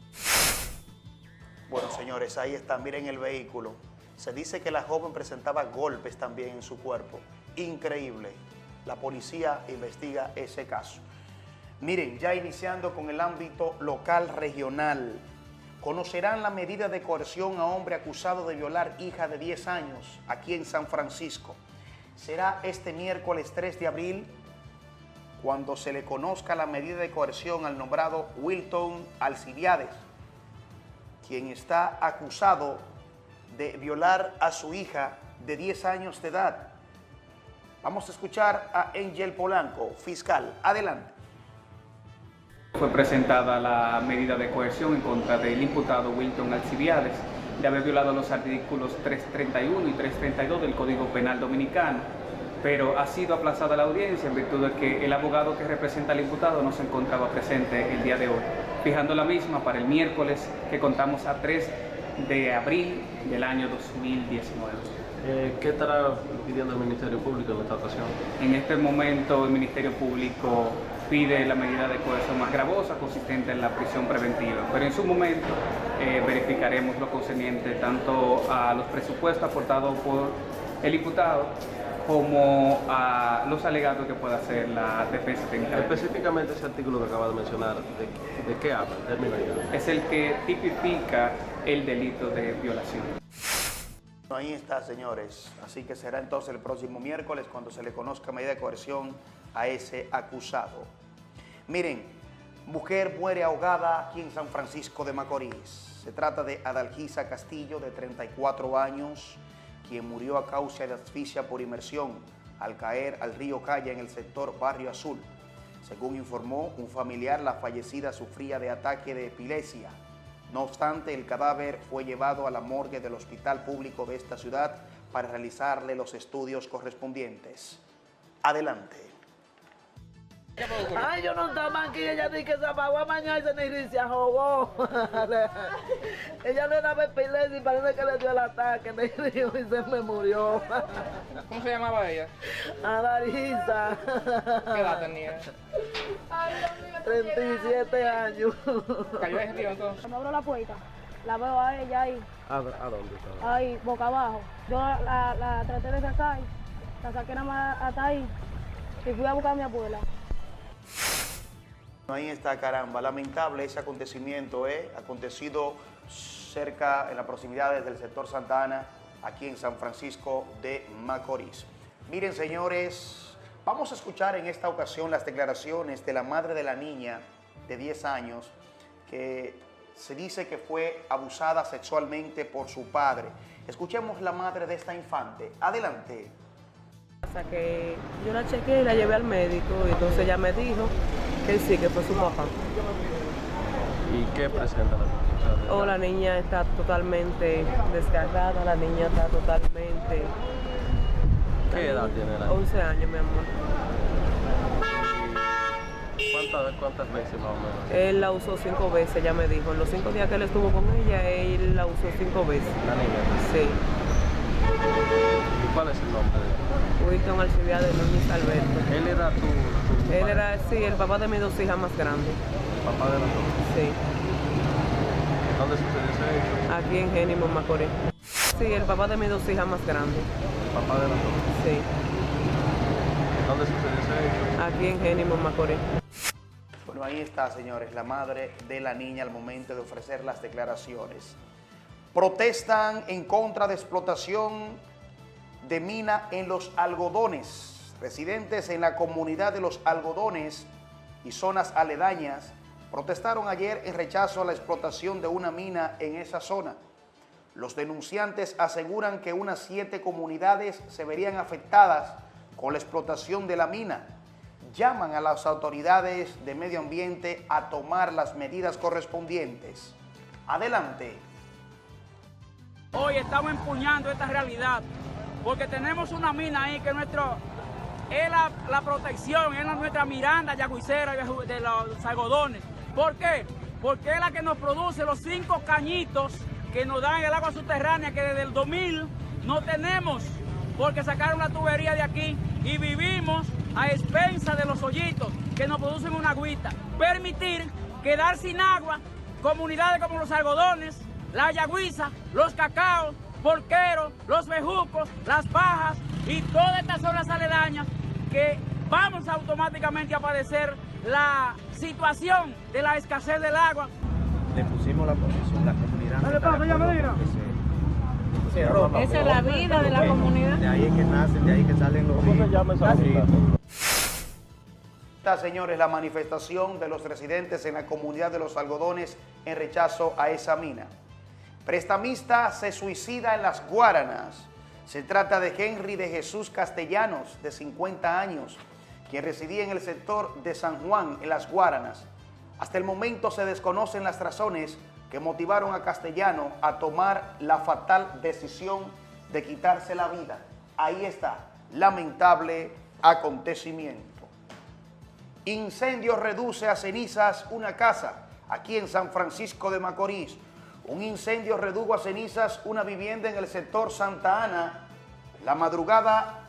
Bueno, señores, ahí está, miren el vehículo. Se dice que la joven presentaba golpes también en su cuerpo. Increíble. La policía investiga ese caso. Miren, ya iniciando con el ámbito local regional. Conocerán la medida de coerción a hombre acusado de violar hija de diez años aquí en San Francisco. Será este miércoles tres de abril cuando se le conozca la medida de coerción al nombrado Wilton Alcibiades, quien está acusado de violar a su hija de diez años de edad. Vamos a escuchar a Angel Polanco, fiscal. Adelante. Fue presentada la medida de coerción en contra del imputado Wilton Alcibiades de haber violado los artículos trescientos treinta y uno y trescientos treinta y dos del Código Penal Dominicano, pero ha sido aplazada la audiencia en virtud de que el abogado que representa al imputado no se encontraba presente el día de hoy, fijando la misma para el miércoles que contamos a tres de abril del año dos mil diecinueve. Eh, ¿Qué estará pidiendo el Ministerio Público en esta ocasión? En este momento el Ministerio Público pide la medida de coerción más gravosa, consistente en la prisión preventiva. Pero en su momento eh, verificaremos lo concerniente tanto a los presupuestos aportados por el imputado como a los alegatos que pueda hacer la defensa técnica. Específicamente ese artículo que acaba de mencionar, ¿de, de qué habla? Es el que tipifica el delito de violación. Ahí está, señores. Así que será entonces el próximo miércoles cuando se le conozca medida de coerción a ese acusado. Miren, mujer muere ahogada aquí en San Francisco de Macorís. Se trata de Adalgisa Castillo, de treinta y cuatro años, quien murió a causa de asfixia por inmersión al caer al río Caya en el sector Barrio Azul. Según informó un familiar, la fallecida sufría de ataque de epilepsia. No obstante, el cadáver fue llevado a la morgue del hospital público de esta ciudad para realizarle los estudios correspondientes. Adelante. Ay, yo no estaba aquí, ella dice que se apagó a mañana y se ni se ahogó. Ella le daba epilepsia y parece que le dio el ataque, me dijo, y se me murió. ¿Cómo se llamaba ella? Adalgisa. ¿Qué edad tenía? treinta y siete años. ¿Cayó ese tío entonces? Me abro la puerta, la veo a ella ahí. ¿A, a dónde estaba? Ahí, boca abajo. Yo la, la, la traté de sacar, la saqué nada más hasta ahí y fui a buscar a mi abuela. Ahí está, caramba, lamentable ese acontecimiento, ¿eh? Acontecido cerca, en las proximidades del sector Santa Ana, aquí en San Francisco de Macorís. Miren, señores, vamos a escuchar en esta ocasión las declaraciones de la madre de la niña de diez años, que se dice que fue abusada sexualmente por su padre. Escuchemos la madre de esta infante. Adelante. Que yo la chequeé y la llevé al médico y entonces ella me dijo que sí, que fue su papá. ¿Y qué presenta la niña? Oh, la niña está totalmente desgarrada, la niña está totalmente... ¿Qué edad tiene la niña? once años, mi amor. ¿Cuántas, ¿Cuántas veces más o menos? Él la usó cinco veces, ella me dijo. En los cinco días que él estuvo con ella, él la usó cinco veces. ¿La niña? Sí. ¿Y cuál es el nombre de él? Wilton Alcibiades Núñez Alberto. ¿Él era tu, tu Él padre? era, sí, el papá de mis dos hijas más grandes. ¿Papá de las dos? Sí. ¿Dónde sucedió ese hecho? Aquí en Génimo, Macorís. Sí, el papá de mis dos hijas más grandes. ¿Papá de las dos? Sí. ¿Dónde sucedió ese hecho? Aquí en Génimo, Macorís. Bueno, ahí está, señores, la madre de la niña al momento de ofrecer las declaraciones. Protestan en contra de explotación de mina en Los Algodones. Residentes en la comunidad de Los Algodones y zonas aledañas protestaron ayer en rechazo a la explotación de una mina en esa zona. Los denunciantes aseguran que unas siete comunidades se verían afectadas con la explotación de la mina. Llaman a las autoridades de medio ambiente a tomar las medidas correspondientes. Adelante. Hoy estamos empuñando esta realidad porque tenemos una mina ahí que nuestro, es la, la protección, es la, nuestra Miranda yagüicera de los algodones. ¿Por qué? Porque es la que nos produce los cinco cañitos que nos dan el agua subterránea que desde el dos mil no tenemos, porque sacaron la tubería de aquí y vivimos a expensa de los hoyitos que nos producen una agüita. Permitir quedar sin agua comunidades como Los Algodones, La Yagüiza, Los Cacaos, Porqueros, Los Bejucos, Las Pajas y todas estas zonas aledañas que vamos automáticamente a padecer la situación de la escasez del agua. Le pusimos la posición, la comunidad. Dale, paso, ya me diga. Se roba. Esa es la vida de la comunidad. De ahí es que nacen, de ahí que salen los ríos. Esta, señores, la manifestación de los residentes en la comunidad de Los Algodones en rechazo a esa mina. Prestamista se suicida en Las Guaranas. Se trata de Henry de Jesús Castellanos, de cincuenta años, quien residía en el sector de San Juan, en Las Guaranas. Hasta el momento se desconocen las razones que motivaron a Castellano a tomar la fatal decisión de quitarse la vida. Ahí está, lamentable acontecimiento. Incendio reduce a cenizas una casa aquí en San Francisco de Macorís. Un incendio redujo a cenizas una vivienda en el sector Santa Ana. La madrugada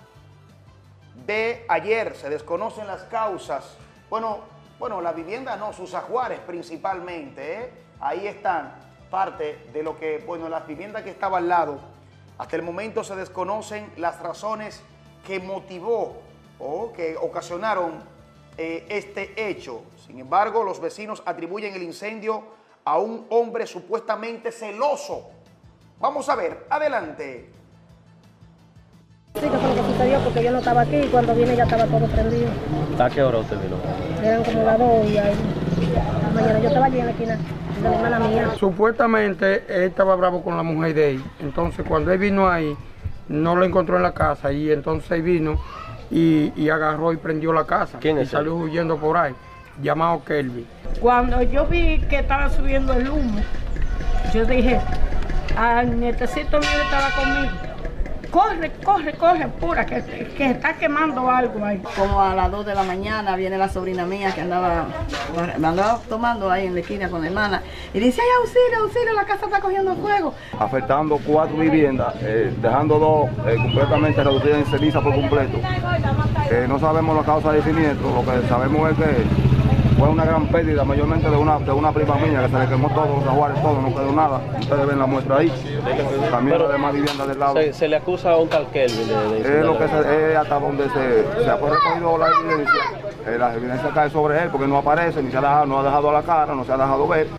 de ayer, se desconocen las causas. Bueno, bueno, la vivienda no, sus ajuares principalmente, ¿eh? Ahí están parte de lo que, bueno, las viviendas que estaban al lado Hasta el momento se desconocen las razones que motivó o que ocasionaron eh, este hecho. Sin embargo, los vecinos atribuyen el incendio a un hombre supuestamente celoso. Vamos a ver, adelante. Sí, que fue lo que sucedió porque yo no estaba aquí y cuando vine ya estaba todo prendido. ¿A qué hora usted vino? Eran como las dos y ahí. La mañana yo estaba allí en la esquina de la hermana mía. Supuestamente él estaba bravo con la mujer de él. Entonces cuando él vino ahí, no lo encontró en la casa y entonces él vino y, y agarró y prendió la casa. ¿Quién es y salió él? huyendo por ahí, llamado Kelvin. Cuando yo vi que estaba subiendo el humo, yo dije, al nietecito mío estaba conmigo, corre, corre, corre, pura, que, que está quemando algo ahí. Como a las dos de la mañana viene la sobrina mía que andaba, andaba tomando ahí en la esquina con la hermana y dice, ay, auxilio, auxilio, la casa está cogiendo fuego. Afectando cuatro viviendas, eh, dejando dos eh, completamente reducidas en ceniza por completo. Eh, no sabemos la causa del siniestro, lo que sabemos es que fue una gran pérdida, mayormente de una, de una prima mía que se le quemó todo, los ajuares, todo, no quedó nada. Ustedes ven la muestra ahí. También las demás viviendas del lado. Se, se le acusa a un tal Kelvin de, de Es lo que se, es hasta donde se, se ha recogido la evidencia. Eh, la evidencia cae sobre él porque no aparece, ni se ha dejado, no ha dejado la cara, no se ha dejado ver.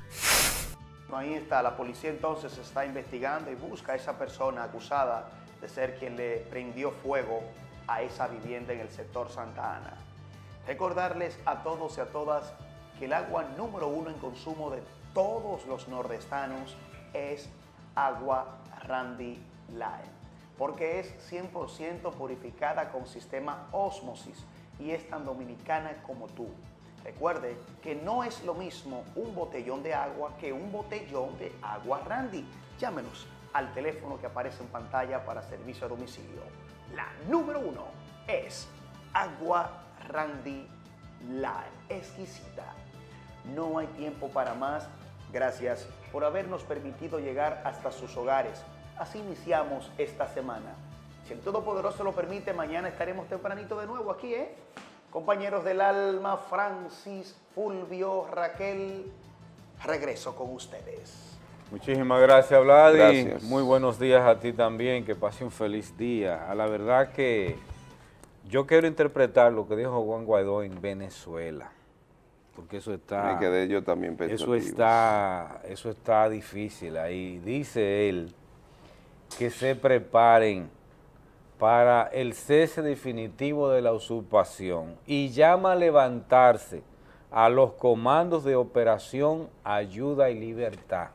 Ahí está, la policía entonces está investigando y busca a esa persona acusada de ser quien le prendió fuego a esa vivienda en el sector Santa Ana. Recordarles a todos y a todas que el agua número uno en consumo de todos los nordestanos es agua Randy Lime, porque es cien por ciento purificada con sistema ósmosis y es tan dominicana como tú. Recuerde que no es lo mismo un botellón de agua que un botellón de agua Randy. Llámenos al teléfono que aparece en pantalla para servicio a domicilio. La número uno es agua Randy Lime, exquisita. No hay tiempo para más. Gracias por habernos permitido llegar hasta sus hogares. Así iniciamos esta semana. Si el Todopoderoso lo permite, mañana estaremos tempranito de nuevo aquí, ¿eh? Compañeros del alma, Francis, Fulvio, Raquel, regreso con ustedes. Muchísimas gracias, Vladi. Gracias. Muy buenos días a ti también, que pase un feliz día. A la verdad que yo quiero interpretar lo que dijo Juan Guaidó en Venezuela, porque eso está... Me quedé yo también eso pensativo. está, eso está difícil ahí. Dice él que se preparen para el cese definitivo de la usurpación y llama a levantarse a los comandos de Operación Ayuda y Libertad.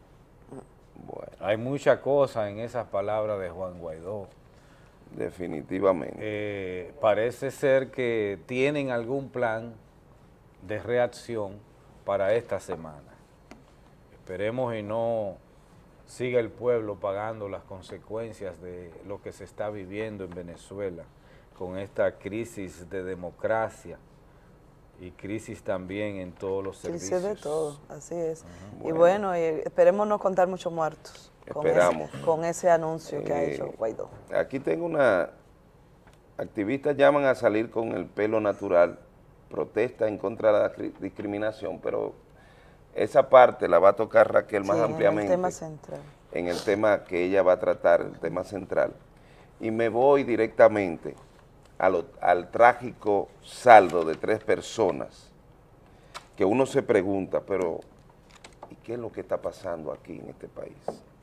Bueno. Hay muchas cosas en esas palabras de Juan Guaidó. Definitivamente. Eh, parece ser que tienen algún plan de reacción para esta semana. Esperemos y no siga el pueblo pagando las consecuencias de lo que se está viviendo en Venezuela con esta crisis de democracia y crisis también en todos los Crisis servicios. de todo, así es. Uh-huh. Y bueno, y esperemos no contar muchos muertos con Esperamos. ese, con ese anuncio que ha Eh, hecho Guaidó. Aquí tengo una... Activistas llaman a salir con el pelo natural, protesta en contra de la cri- discriminación, pero esa parte la va a tocar Raquel más Sí, ampliamente. en el tema central. En el tema que ella va a tratar, el tema central. Y me voy directamente a lo- al trágico saldo de tres personas que uno se pregunta, pero ¿y qué es lo que está pasando aquí en este país?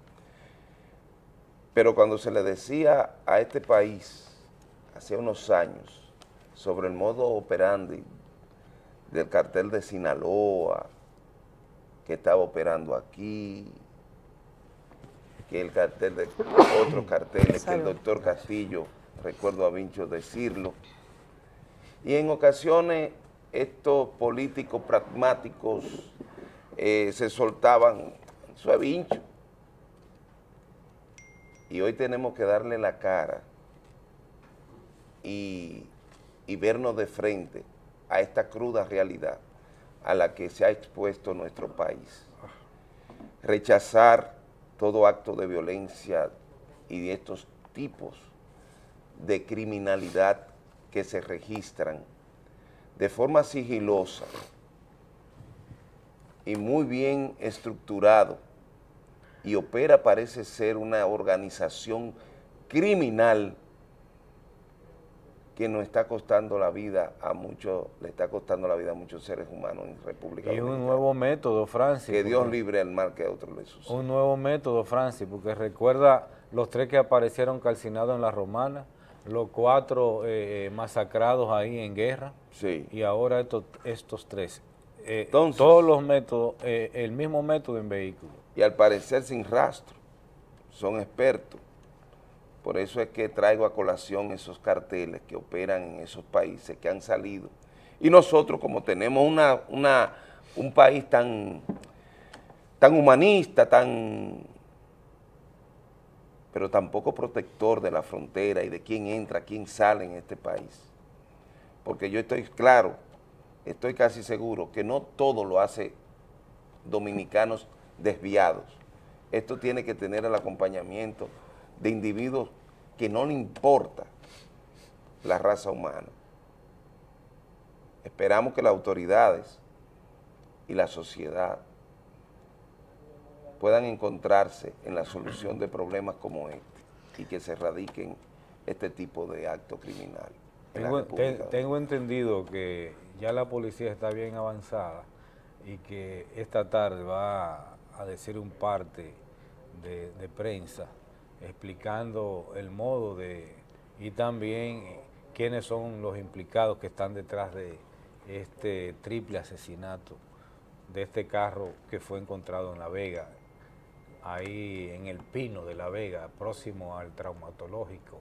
Pero cuando se le decía a este país hace unos años sobre el modo operandi del cartel de Sinaloa, que estaba operando aquí, que el cartel de otros carteles, que el doctor Castillo, recuerdo a Vincho decirlo, y en ocasiones estos políticos pragmáticos eh, se soltaban, eso es Vincho, y hoy tenemos que darle la cara y, y vernos de frente a esta cruda realidad a la que se ha expuesto nuestro país. Rechazar todo acto de violencia y de estos tipos de criminalidad que se registran de forma sigilosa y muy bien estructurado y opera, parece ser una organización criminal que nos está costando la vida a muchos, le está costando la vida a muchos seres humanos en República Y Dominicana. un nuevo método, Francis. Que Dios porque- libre al mal que a otro le suceda. Un nuevo método, Francis, porque recuerda los tres que aparecieron calcinados en la Romana, los cuatro eh, masacrados ahí en guerra, sí. y ahora estos, estos tres. Eh, Entonces- todos los métodos, eh, el mismo método en vehículos. Y al parecer sin rastro, son expertos. Por eso es que traigo a colación esos carteles que operan en esos países que han salido. Y nosotros, como tenemos una, una, un país tan, tan humanista, tan, pero tampoco protector de la frontera y de quién entra, quién sale en este país. Porque yo estoy claro, estoy casi seguro que no todo lo hace dominicanos desviados. Esto tiene que tener el acompañamiento de individuos que no le importa la raza humana. Esperamos que las autoridades y la sociedad puedan encontrarse en la solución de problemas como este y que se erradiquen este tipo de actos criminales. en la Tengo, República te- tengo entendido que ya la policía está bien avanzada y que esta tarde va a decir un parte de, de prensa explicando el modo de y también quiénes son los implicados que están detrás de este triple asesinato de este carro que fue encontrado en La Vega, ahí en el Pino de La Vega, próximo al traumatológico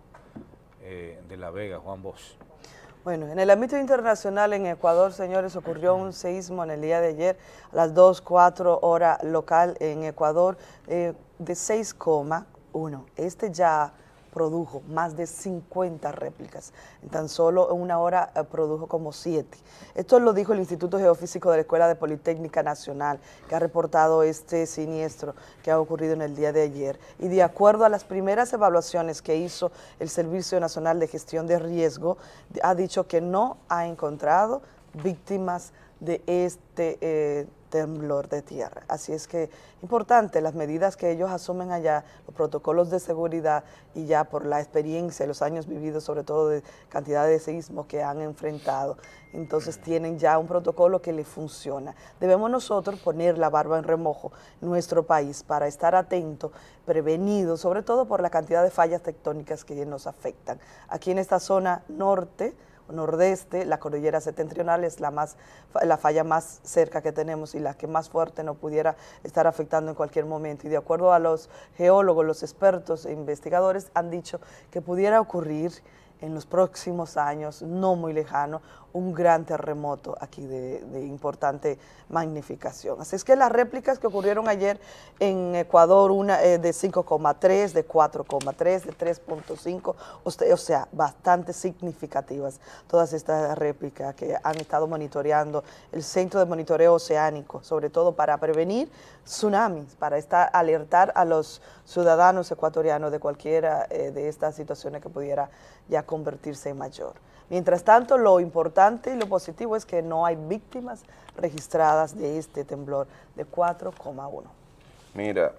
eh, de La Vega, Juan Bosch. Bueno, en el ámbito internacional en Ecuador, señores, ocurrió un seísmo en el día de ayer a las dos, cuatro hora local en Ecuador eh, de seis coma uno. Este ya produjo más de cincuenta réplicas. En tan solo una hora eh, produjo como siete. Esto lo dijo el Instituto Geofísico de la Escuela de Politécnica Nacional, que ha reportado este siniestro que ha ocurrido en el día de ayer. Y de acuerdo a las primeras evaluaciones que hizo el Servicio Nacional de Gestión de Riesgo, ha dicho que no ha encontrado víctimas de este eh, temblor de tierra. Así es que importante las medidas que ellos asumen allá, los protocolos de seguridad y ya por la experiencia, los años vividos, sobre todo de cantidad de sismos que han enfrentado, entonces tienen ya un protocolo que le funciona. Debemos nosotros poner la barba en remojo en nuestro país para estar atentos, prevenidos, sobre todo por la cantidad de fallas tectónicas que nos afectan. Aquí en esta zona norte, nordeste, la cordillera septentrional es la más la falla más cerca que tenemos y la que más fuerte nos pudiera estar afectando en cualquier momento. Y de acuerdo a los geólogos, los expertos e investigadores han dicho que pudiera ocurrir en los próximos años, no muy lejano, un gran terremoto aquí de, de importante magnificación. Así es que las réplicas que ocurrieron ayer en Ecuador, una eh, de cinco coma tres, de cuatro coma tres, de tres punto cinco, o sea, bastante significativas todas estas réplicas que han estado monitoreando el Centro de Monitoreo Oceánico, sobre todo para prevenir tsunamis, para estar, alertar a los ciudadanos ecuatorianos de cualquiera eh, de estas situaciones que pudiera ya convertirse en mayor. Mientras tanto, lo importante y lo positivo es que no hay víctimas registradas de este temblor de cuatro coma uno. Mira,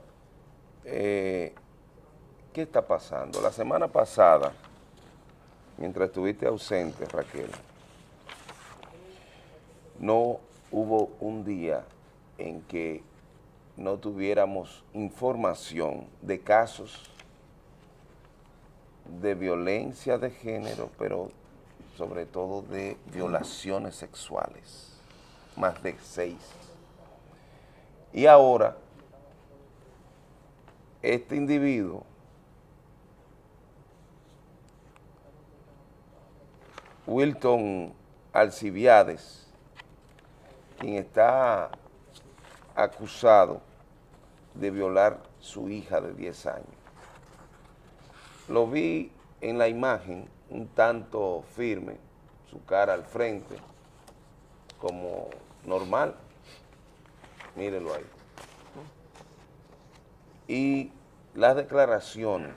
eh, ¿qué está pasando? La semana pasada, mientras estuviste ausente, Raquel, no hubo un día en que no tuviéramos información de casos de violencia de género, pero sobre todo de violaciones sexuales, más de seis. Y ahora, este individuo, Wilton Alcibiades, quien está acusado de violar su hija de diez años. Lo vi en la imagen un tanto firme, su cara al frente, como normal. Mírenlo ahí. Y las declaraciones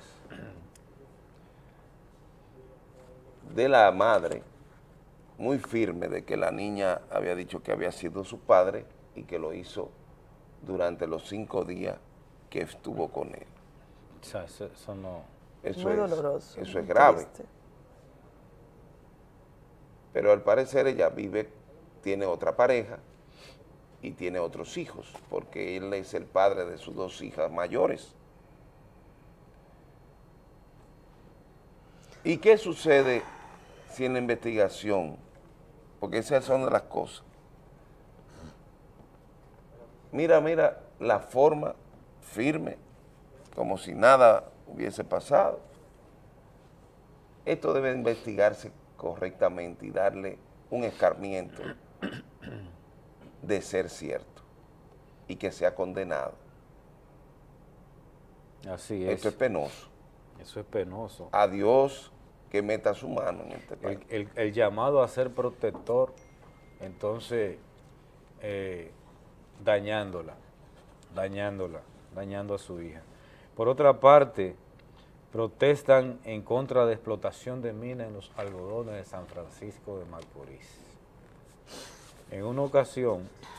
de la madre, muy firme, de que la niña había dicho que había sido su padre y que lo hizo durante los cinco días que estuvo con él. O sea, eso, eso no... Eso Muy es, doloroso, eso es muy grave. triste. Pero al parecer ella vive, tiene otra pareja y tiene otros hijos, porque él es el padre de sus dos hijas mayores. ¿Y qué sucede si en la investigación, porque esas son de las cosas, mira, mira la forma firme, como si nada hubiese pasado? Esto debe investigarse correctamente y darle un escarmiento de ser cierto y que sea condenado. Así es. Esto es penoso. Eso es penoso. A Dios que meta su mano en este país. El, el, el llamado a ser protector, entonces, eh, dañándola, dañándola, dañando a su hija. Por otra parte, protestan en contra de explotación de minas en los algodones de San Francisco de Macorís. En una ocasión,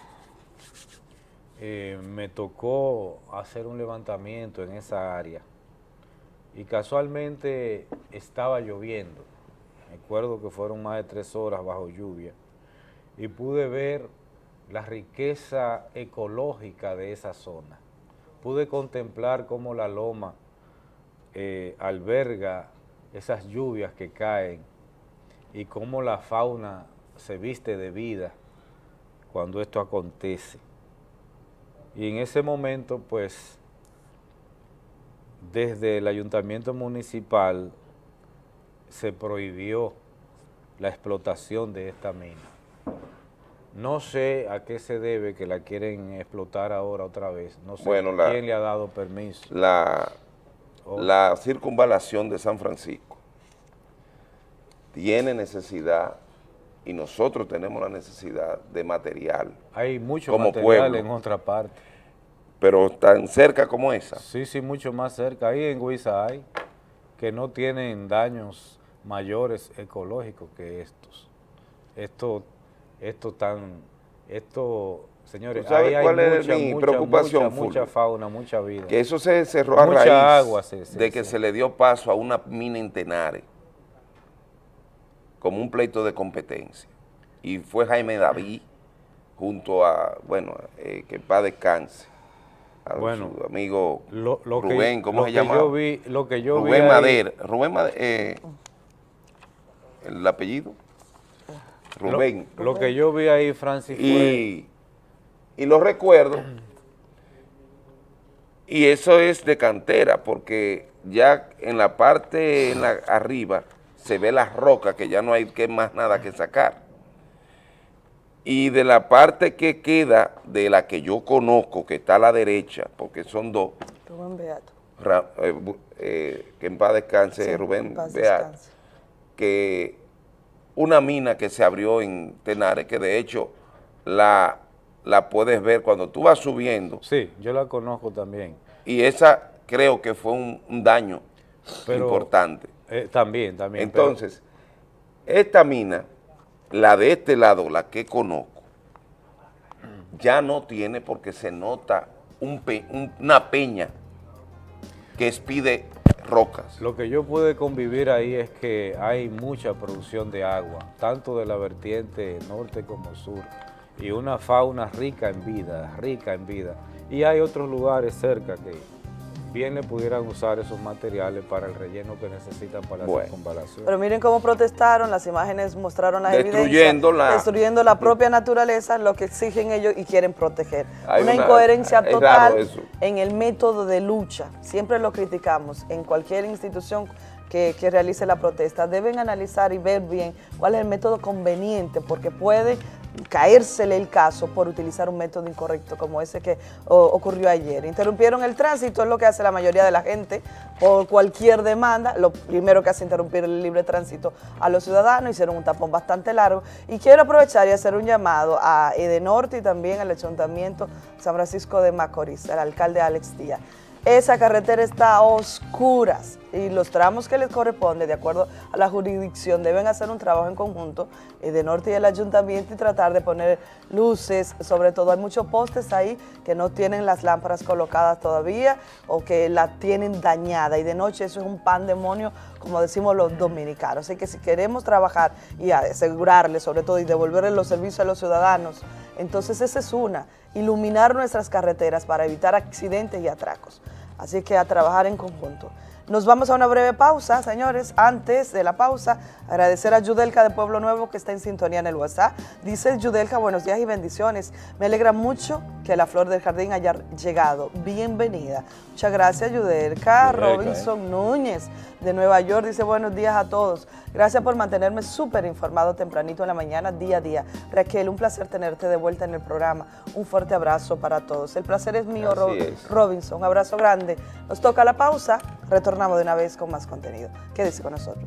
eh, me tocó hacer un levantamiento en esa área y casualmente estaba lloviendo. Recuerdo que fueron más de tres horas bajo lluvia y pude ver la riqueza ecológica de esa zona. Pude contemplar cómo la loma eh, alberga esas lluvias que caen y cómo la fauna se viste de vida cuando esto acontece. Y en ese momento, pues, desde el ayuntamiento municipal se prohibió la explotación de esta mina. No sé a qué se debe que la quieren explotar ahora otra vez. No sé bueno, la, quién le ha dado permiso. La, oh. la circunvalación de San Francisco tiene necesidad, y nosotros tenemos la necesidad de material. Hay mucho como material pueblo, en otra parte. Pero tan cerca como esa. Sí, sí, mucho más cerca. Ahí en Huiza hay que no tienen daños mayores ecológicos que estos. Esto, esto tan, esto, señores, ahí hay cuál mucha, es mi mucha, preocupación, mucha, mucha fauna, mucha vida. Que eso se cerró a mucha raíz agua, sí, sí, de que sí. se le dio paso a una mina en Tenares, como un pleito de competencia. Y fue Jaime David, junto a, bueno, eh, que en paz descanse, a bueno, su amigo lo, lo Rubén, que, ¿cómo lo se que llama? Yo vi, lo que yo Rubén vi Madera, ahí, Rubén Madera, eh, el apellido, Rubén. Lo, lo que yo vi ahí, Francis, fue... Y, y lo recuerdo, y eso es de cantera, porque ya en la parte en la, arriba se ve las rocas, que ya no hay que más nada que sacar. Y de la parte que queda, de la que yo conozco, que está a la derecha, porque son dos, Rubén Beato. Ra, eh, eh, que en paz descanse, sí, Rubén paz Beato, descanse. Que una mina que se abrió en Tenares, que de hecho la, la puedes ver cuando tú vas subiendo. Sí, yo la conozco también. Y esa creo que fue un, un daño pero, importante. Eh, también, también. Entonces, pero... esta mina, la de este lado, la que conozco, ya no tiene porque se nota un pe, un, una peña que expide rocas. Lo que yo pude convivir ahí es que hay mucha producción de agua, tanto de la vertiente norte como sur, y una fauna rica en vida, rica en vida. Y hay otros lugares cerca que bien le pudieran usar esos materiales para el relleno que necesitan para bueno. la circunvalación. Pero miren cómo protestaron, las imágenes mostraron las destruyendo evidencias, la, destruyendo la propia naturaleza, lo que exigen ellos y quieren proteger. Hay una, una incoherencia total en el método de lucha, siempre lo criticamos, en cualquier institución que, que realice la protesta, deben analizar y ver bien cuál es el método conveniente, porque puede caérsele el caso por utilizar un método incorrecto como ese que oh, ocurrió ayer. Interrumpieron el tránsito, es lo que hace la mayoría de la gente por cualquier demanda. Lo primero que hace es interrumpir el libre tránsito a los ciudadanos, hicieron un tapón bastante largo. Y quiero aprovechar y hacer un llamado a Edenorte y también al Ayuntamiento San Francisco de Macorís, al alcalde Alex Díaz. Esa carretera está a oscuras. y los tramos que les corresponde, de acuerdo a la jurisdicción, deben hacer un trabajo en conjunto eh, de Norte y el ayuntamiento y tratar de poner luces, sobre todo hay muchos postes ahí que no tienen las lámparas colocadas todavía o que la tienen dañada y de noche eso es un pandemonio, como decimos los dominicanos. Así que si queremos trabajar y asegurarle sobre todo y devolverle los servicios a los ciudadanos, entonces esa es una, iluminar nuestras carreteras para evitar accidentes y atracos. Así que a trabajar en conjunto. Nos vamos a una breve pausa, señores. Antes de la pausa, agradecer a Yudelka de Pueblo Nuevo que está en sintonía en el WhatsApp. Dice Yudelka, buenos días y bendiciones. Me alegra mucho que la flor del jardín haya llegado. Bienvenida. Muchas gracias, Yudelka. Robinson eh. Núñez de Nueva York dice buenos días a todos. Gracias por mantenerme súper informado tempranito en la mañana, día a día. Raquel, un placer tenerte de vuelta en el programa. Un fuerte abrazo para todos. El placer es mío, Ro es. Robinson. Un abrazo grande. Nos toca la pausa. Retornamos de una vez con más contenido. Quédese con nosotros.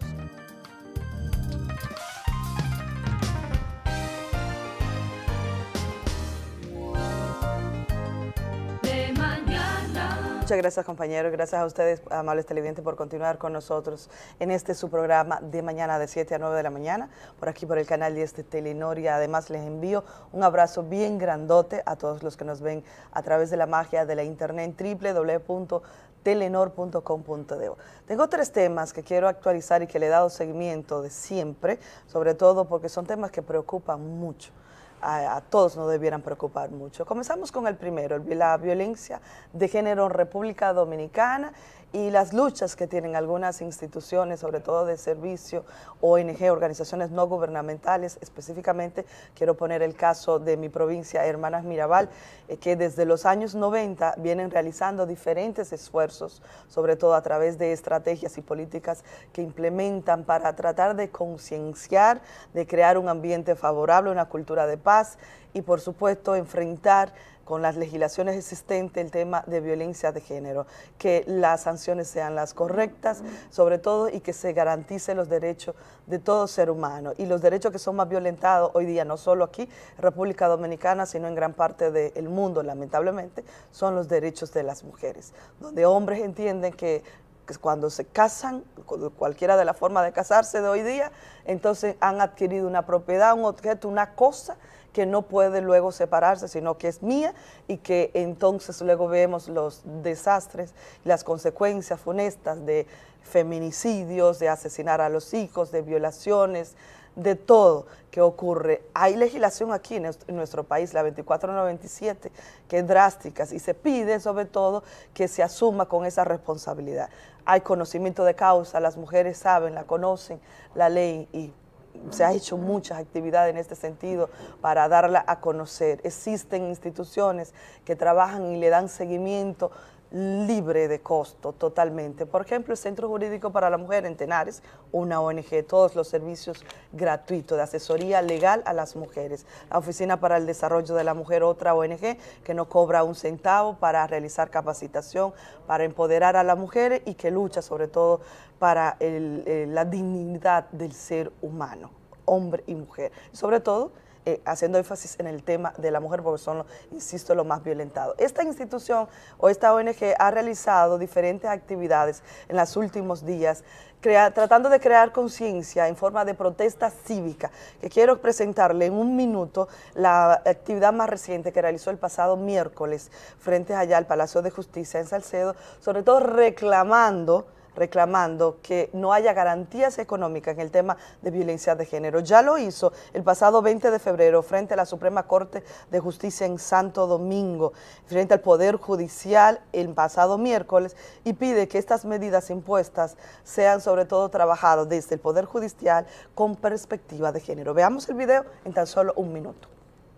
De mañana. Muchas gracias, compañeros. Gracias a ustedes, amables televidentes, por continuar con nosotros en este su programa de mañana de siete a nueve de la mañana, por aquí por el canal diez de Telenor. Y además les envío un abrazo bien grandote a todos los que nos ven a través de la magia de la internet doble u doble u doble u punto telenor punto com punto de o. Tengo tres temas que quiero actualizar y que le he dado seguimiento de siempre, sobre todo porque son temas que preocupan mucho. A, a todos nos debieran preocupar mucho. Comenzamos con el primero, el, la violencia de género en República Dominicana y las luchas que tienen algunas instituciones, sobre todo de servicio, O N G, organizaciones no gubernamentales. Específicamente quiero poner el caso de mi provincia, Hermanas Mirabal, eh, que desde los años noventa vienen realizando diferentes esfuerzos, sobre todo a través de estrategias y políticas que implementan para tratar de concienciar, de crear un ambiente favorable, una cultura de paz y por supuesto enfrentar con las legislaciones existentes el tema de violencia de género, que las sanciones sean las correctas, sobre todo, y que se garanticen los derechos de todo ser humano. Y los derechos que son más violentados hoy día, no solo aquí en República Dominicana, sino en gran parte del mundo, lamentablemente, son los derechos de las mujeres, donde hombres entienden que cuando se casan, cualquiera de las formas de casarse de hoy día, entonces han adquirido una propiedad, un objeto, una cosa que no puede luego separarse, sino que es mía y que entonces luego vemos los desastres, las consecuencias funestas de feminicidios, de asesinar a los hijos, de violaciones, de todo que ocurre. Hay legislación aquí en nuestro país, la veinticuatro noventa y siete, que es drástica y se pide sobre todo que se asuma con esa responsabilidad. Hay conocimiento de causa, las mujeres saben, la conocen, la ley, y se ha hecho muchas actividades en este sentido para darla a conocer. Existen instituciones que trabajan y le dan seguimiento libre de costo totalmente. Por ejemplo, el Centro Jurídico para la Mujer en Tenares, una O N G, todos los servicios gratuitos de asesoría legal a las mujeres. La Oficina para el Desarrollo de la Mujer, otra O N G que no cobra un centavo para realizar capacitación, para empoderar a las mujeres y que lucha sobre todo para el, eh, la dignidad del ser humano, hombre y mujer. Sobre todo, Eh, haciendo énfasis en el tema de la mujer, porque son, lo, insisto, los más violentados. Esta institución o esta O N G ha realizado diferentes actividades en los últimos días, crea, tratando de crear conciencia en forma de protesta cívica, que quiero presentarle en un minuto la actividad más reciente que realizó el pasado miércoles frente allá al Palacio de Justicia en Salcedo, sobre todo reclamando reclamando que no haya garantías económicas en el tema de violencia de género. Ya lo hizo el pasado veinte de febrero frente a la Suprema Corte de Justicia en Santo Domingo, frente al Poder Judicial el pasado miércoles, y pide que estas medidas impuestas sean sobre todo trabajadas desde el Poder Judicial con perspectiva de género. Veamos el video en tan solo un minuto.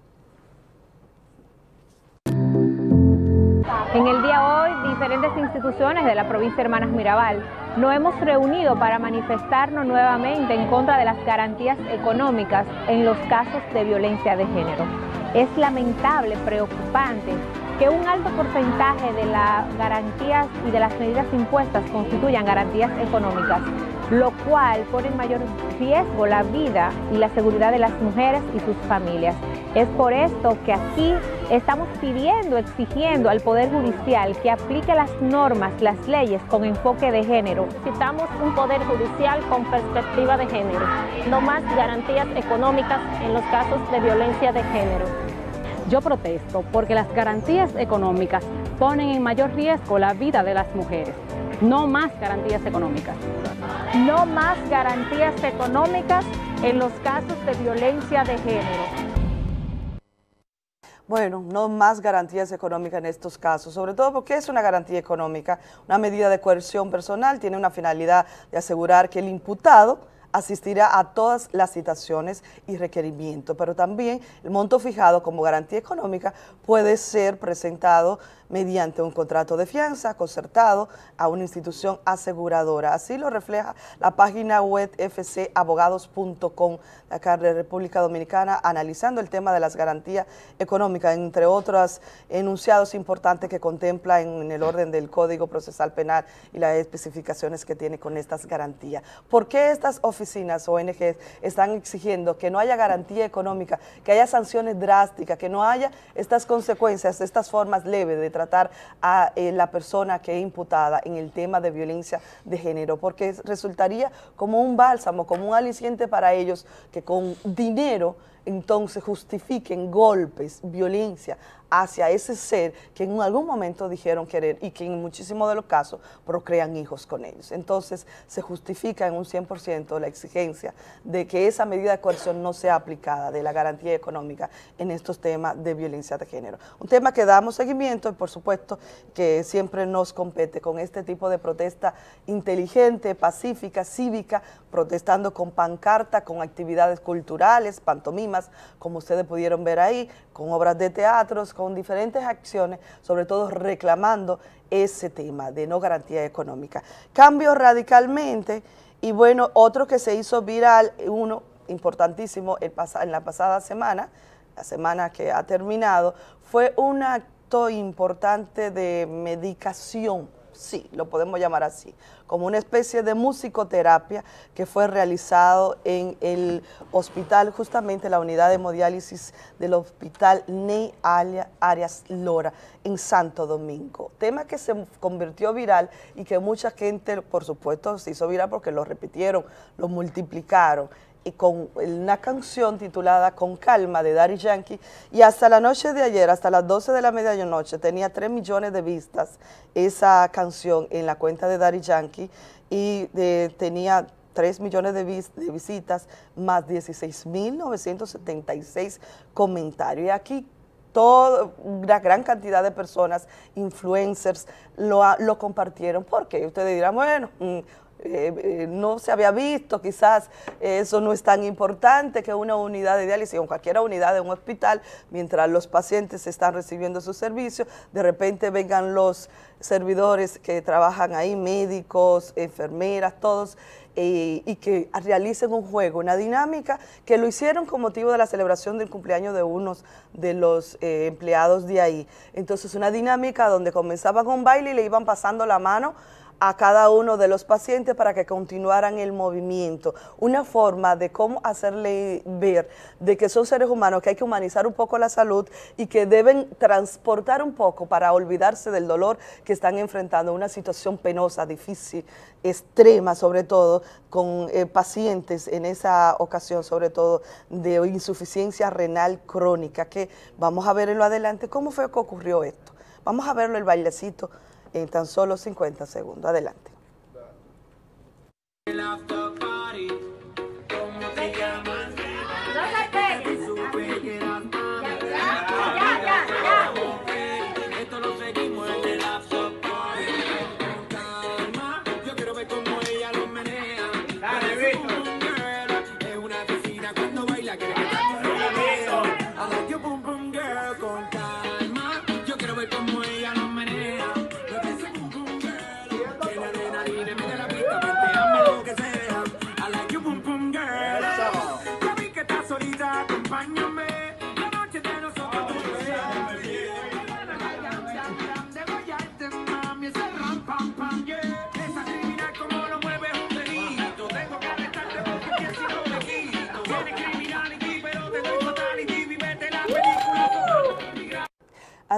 En el día de hoy, diferentes instituciones de la provincia Hermanas Mirabal nos hemos reunido para manifestarnos nuevamente en contra de las garantías económicas en los casos de violencia de género. Es lamentable, preocupante, que un alto porcentaje de las garantías y de las medidas impuestas constituyan garantías económicas, lo cual pone en mayor riesgo la vida y la seguridad de las mujeres y sus familias. Es por esto que aquí estamos pidiendo, exigiendo al Poder Judicial que aplique las normas, las leyes con enfoque de género. Necesitamos un Poder Judicial con perspectiva de género, no más garantías económicas en los casos de violencia de género. Yo protesto porque las garantías económicas ponen en mayor riesgo la vida de las mujeres. No más garantías económicas. No más garantías económicas en los casos de violencia de género. Bueno, no más garantías económicas en estos casos, sobre todo porque es una garantía económica, una medida de coerción personal, tiene una finalidad de asegurar que el imputado asistirá a todas las citaciones y requerimientos, pero también el monto fijado como garantía económica puede ser presentado mediante un contrato de fianza concertado a una institución aseguradora. Así lo refleja la página web f c abogados punto com de acá de República Dominicana, analizando el tema de las garantías económicas, entre otros enunciados importantes que contempla en el orden del Código Procesal Penal y las especificaciones que tiene con estas garantías. ¿Por qué estas oficinas o O N Ges están exigiendo que no haya garantía económica, que haya sanciones drásticas, que no haya estas consecuencias, estas formas leves de tratar a eh, la persona que es imputada en el tema de violencia de género? Porque resultaría como un bálsamo, como un aliciente para ellos que con dinero entonces justifiquen golpes, violencia hacia ese ser que en algún momento dijeron querer y que en muchísimos de los casos procrean hijos con ellos. Entonces se justifica en un cien por ciento la exigencia de que esa medida de coerción no sea aplicada, de la garantía económica en estos temas de violencia de género. Un tema que damos seguimiento y por supuesto que siempre nos compete con este tipo de protesta inteligente, pacífica, cívica, protestando con pancarta, con actividades culturales, pantomimas, como ustedes pudieron ver ahí, con obras de teatros, con diferentes acciones, sobre todo reclamando ese tema de no garantía económica. Cambio radicalmente, y bueno, otro que se hizo viral, uno importantísimo el pas- en la pasada semana, la semana que ha terminado, fue un acto importante de medicación, sí, lo podemos llamar así, como una especie de musicoterapia que fue realizado en el hospital, justamente la unidad de hemodiálisis del hospital Ney Arias Lora, en Santo Domingo. Tema que se convirtió viral y que mucha gente, por supuesto, se hizo viral porque lo repitieron, lo multiplicaron, y con una canción titulada Con Calma de Daddy Yankee, y hasta la noche de ayer, hasta las doce de la medianoche, tenía tres millones de vistas esa canción en la cuenta de Daddy Yankee, y eh, tenía tres millones de, vis de visitas, más dieciséis mil novecientos setenta y seis comentarios. Y aquí toda una gran cantidad de personas, influencers, lo, lo compartieron, porque ustedes dirán, bueno, mm, Eh, eh, no se había visto, quizás eh, eso no es tan importante que una unidad de diálisis o cualquier unidad de un hospital, mientras los pacientes están recibiendo su servicio, de repente vengan los servidores que trabajan ahí, médicos, enfermeras, todos, eh, y que realicen un juego, una dinámica, que lo hicieron con motivo de la celebración del cumpleaños de unos de los eh, empleados de ahí. Entonces una dinámica donde comenzaban con un baile y le iban pasando la mano a cada uno de los pacientes para que continuaran el movimiento. Una forma de cómo hacerle ver de que son seres humanos, que hay que humanizar un poco la salud y que deben transportar un poco para olvidarse del dolor que están enfrentando, una situación penosa, difícil, extrema, sobre todo con eh, pacientes en esa ocasión, sobre todo de insuficiencia renal crónica, que vamos a ver en lo adelante cómo fue que ocurrió esto. Vamos a verlo el bailecito en tan solo cincuenta segundos. Adelante. Que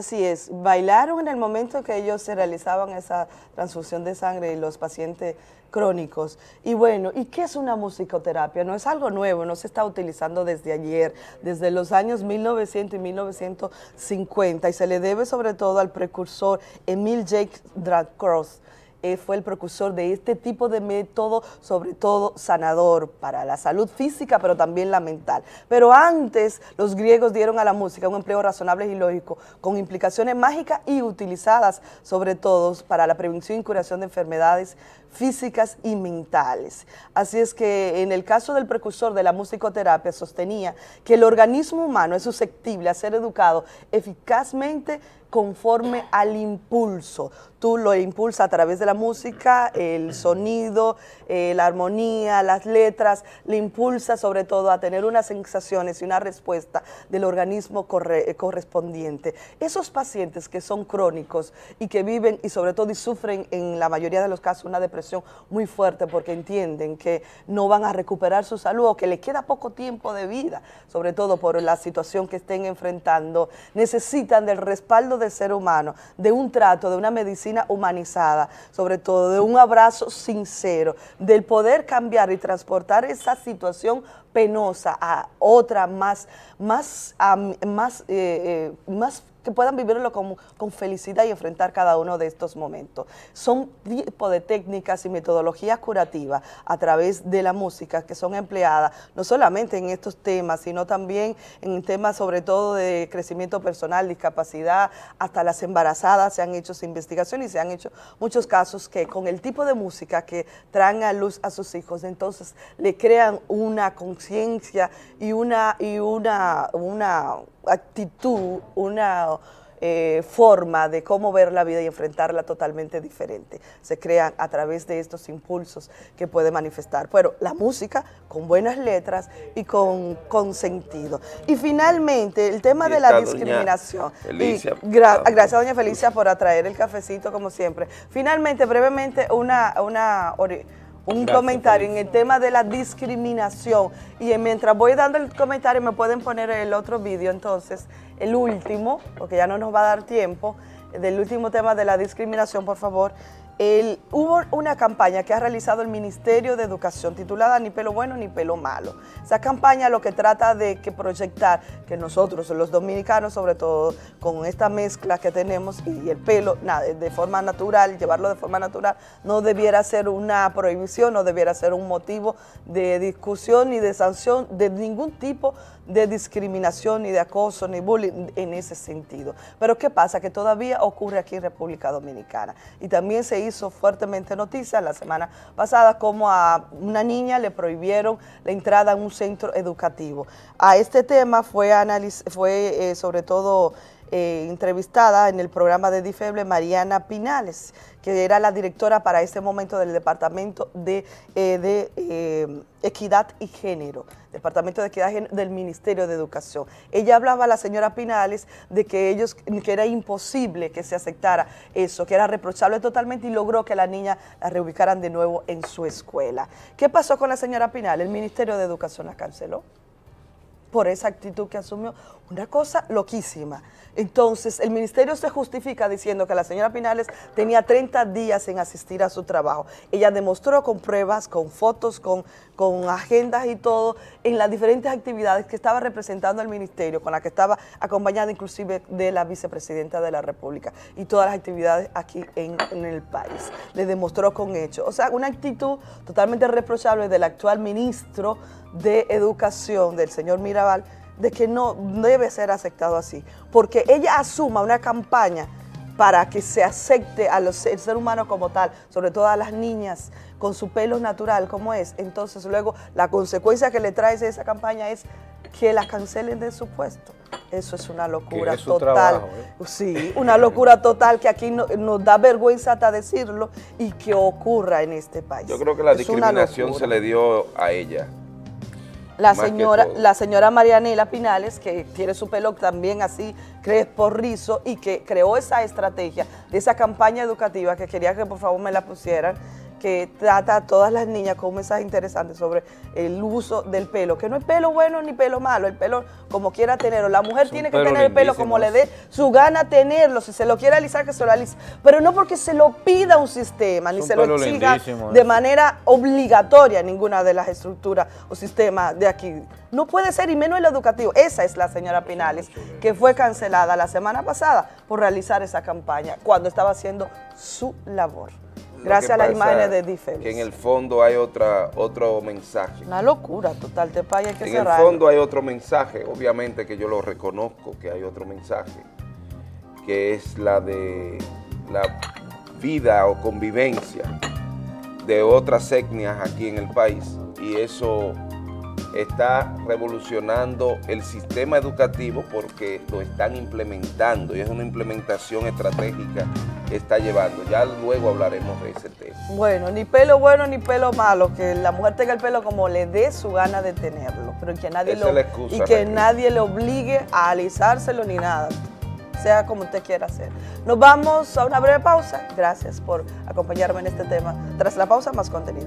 Así es, bailaron en el momento en que ellos se realizaban esa transfusión de sangre y los pacientes crónicos. Y bueno, ¿y qué es una musicoterapia? No es algo nuevo, no se está utilizando desde ayer, desde los años mil novecientos y mil novecientos cincuenta, y se le debe sobre todo al precursor Emil Jacques Dalcroze. Eh, fue el precursor de este tipo de método, sobre todo sanador para la salud física, pero también la mental. Pero antes, los griegos dieron a la música un empleo razonable y lógico, con implicaciones mágicas y utilizadas, sobre todo, para la prevención y curación de enfermedades físicas y mentales. Así es que en el caso del precursor de la musicoterapia sostenía que el organismo humano es susceptible a ser educado eficazmente conforme al impulso. Tú lo impulsas a través de la música, el sonido, eh, la armonía, las letras, le impulsa sobre todo a tener unas sensaciones y una respuesta del organismo corre, eh, correspondiente. Esos pacientes que son crónicos y que viven y sobre todo y sufren en la mayoría de los casos una depresión muy fuerte porque entienden que no van a recuperar su salud o que les queda poco tiempo de vida, sobre todo por la situación que estén enfrentando, necesitan del respaldo del ser humano, de un trato, de una medicina humanizada, sobre todo de un abrazo sincero, del poder cambiar y transportar esa situación penosa a otra más, más, um, más, eh, eh, más que puedan vivirlo con, con felicidad y enfrentar cada uno de estos momentos. Son tipo de técnicas y metodologías curativas a través de la música que son empleadas no solamente en estos temas, sino también en temas sobre todo de crecimiento personal, discapacidad, hasta las embarazadas se han hecho investigaciones y se han hecho muchos casos que con el tipo de música que traen a luz a sus hijos, entonces le crean una conciencia y una, y una, una actitud, una eh, forma de cómo ver la vida y enfrentarla totalmente diferente. Se crean a través de estos impulsos que puede manifestar. Pero la música con buenas letras y con, con sentido. Y finalmente, el tema de la discriminación. Felicia. Y gra gracias, doña Felicia, por atraer el cafecito, como siempre. Finalmente, brevemente, una... una un Gracias, comentario Felicia. En el tema de la discriminación. Y mientras voy dando el comentario, me pueden poner el otro vídeo, entonces, el último, porque ya no nos va a dar tiempo, del último tema de la discriminación, por favor. El, hubo una campaña que ha realizado el Ministerio de Educación titulada Ni pelo bueno ni pelo malo. Esa campaña lo que trata de que proyectar que nosotros, los dominicanos, sobre todo con esta mezcla que tenemos y el pelo nada, de forma natural, llevarlo de forma natural, no debiera ser una prohibición, no debiera ser un motivo de discusión ni de sanción de ningún tipo de discriminación, ni de acoso, ni bullying en ese sentido. Pero ¿qué pasa? Que todavía ocurre aquí en República Dominicana. Y también se hizo fuertemente noticia la semana pasada como a una niña le prohibieron la entrada a un centro educativo. A este tema fue, analiz fue eh, sobre todo eh, entrevistada en el programa de Difeble Mariana Pinales, que era la directora para ese momento del Departamento de, eh, de eh, Equidad y Género, Departamento de Equidad y Género del Ministerio de Educación. Ella hablaba, la señora Pinales, de que ellos, que era imposible que se aceptara eso, que era reprochable totalmente, y logró que la niña la reubicaran de nuevo en su escuela. ¿Qué pasó con la señora Pinales? El Ministerio de Educación la canceló por esa actitud que asumió, una cosa loquísima. Entonces, el ministerio se justifica diciendo que la señora Pinales tenía treinta días en asistir a su trabajo. Ella demostró con pruebas, con fotos, con, con agendas y todo, en las diferentes actividades que estaba representando el ministerio, con la que estaba acompañada inclusive de la vicepresidenta de la República, y todas las actividades aquí en, en el país. Le demostró con hechos. O sea, una actitud totalmente reprochable del actual ministro de Educación, del señor Mirabal, de que no debe ser aceptado así, porque ella asuma una campaña para que se acepte al ser humano como tal, sobre todo a las niñas con su pelo natural como es. Entonces luego la consecuencia que le trae esa campaña es que la cancelen de su puesto. Eso es una locura es total. Trabajo, ¿eh? Sí, una locura total que aquí no, nos da vergüenza hasta decirlo y que ocurra en este país. Yo creo que la es discriminación se le dio a ella. La señora, la señora Marianela Pinales, que tiene su pelo también así, crespo, rizo, y que creó esa estrategia de esa campaña educativa, que quería que por favor me la pusieran, que trata a todas las niñas con un mensaje interesante sobre el uso del pelo, que no es pelo bueno ni pelo malo, el pelo como quiera tenerlo. La mujer tiene que tener el pelo como le dé su gana tenerlo, si se lo quiere alisar, que se lo alise, pero no porque se lo pida un sistema, ni se lo exija de manera obligatoria en ninguna de las estructuras o sistemas de aquí. No puede ser, y menos el educativo. Esa es la señora Pinales, que fue cancelada la semana pasada por realizar esa campaña, cuando estaba haciendo su labor. Gracias a las imágenes de Difemis. Que en el fondo hay otra, otro mensaje. Una locura total, te país hay que En cerrar. el fondo hay otro mensaje, obviamente que yo lo reconozco, que hay otro mensaje, que es la de la vida o convivencia de otras etnias aquí en el país, y eso está revolucionando el sistema educativo porque lo están implementando y es una implementación estratégica que está llevando. Ya luego hablaremos de ese tema. Bueno, ni pelo bueno ni pelo malo, que la mujer tenga el pelo como le dé su gana de tenerlo, pero que nadie Esa lo, es la excusa, y que Raquel. nadie le obligue a alisárselo ni nada, sea como usted quiera hacer. Nos vamos a una breve pausa. Gracias por acompañarme en este tema. Tras la pausa, más contenido.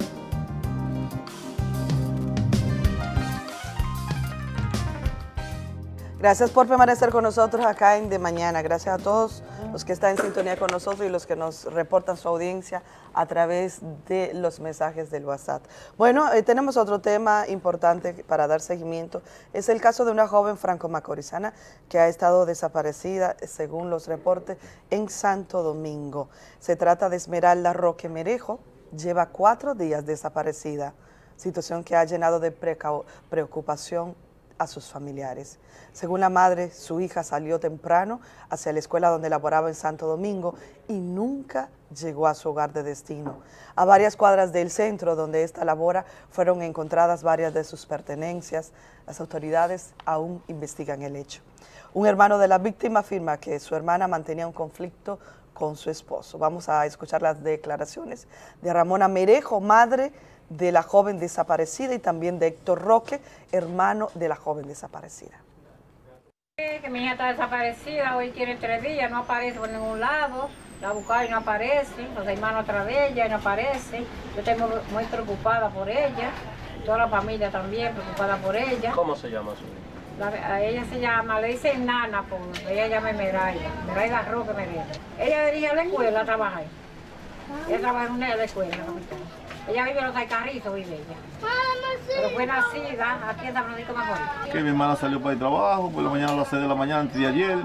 Gracias por permanecer con nosotros acá en De Mañana. Gracias a todos los que están en sintonía con nosotros y los que nos reportan su audiencia a través de los mensajes del WhatsApp. Bueno, eh, tenemos otro tema importante para dar seguimiento. Es el caso de una joven franco-macorizana que ha estado desaparecida, según los reportes, en Santo Domingo. Se trata de Esmeralda Roque Merejo. Lleva cuatro días desaparecida, situación que ha llenado de preocupación a sus familiares. Según la madre, su hija salió temprano hacia la escuela donde laboraba en Santo Domingo y nunca llegó a su hogar de destino. A varias cuadras del centro donde ésta labora fueron encontradas varias de sus pertenencias. Las autoridades aún investigan el hecho. Un hermano de la víctima afirma que su hermana mantenía un conflicto con su esposo. Vamos a escuchar las declaraciones de Ramona Merejo, madre de la joven desaparecida, y también de Héctor Roque, hermano de la joven desaparecida. Que mi hija está desaparecida, hoy tiene tres días, no aparece por ningún lado, la buscaron y no aparece, los hermanos atrás de ella y no aparece. Yo estoy muy, muy preocupada por ella, toda la familia también preocupada por ella. ¿Cómo se llama su hija? La, a ella se llama, le dicen Nana, porque ella llama Meraida, Meraida Roque Merejo. Ella dirige a la escuela a trabajar, ella trabaja en una de la escuela, ¿no? Ella vive en los Alcarrizos, vive ella. Pero fue nacida aquí en San Francisco de Macorís. Que mi hermana salió para el trabajo, por la mañana a las seis de la mañana antes de ayer.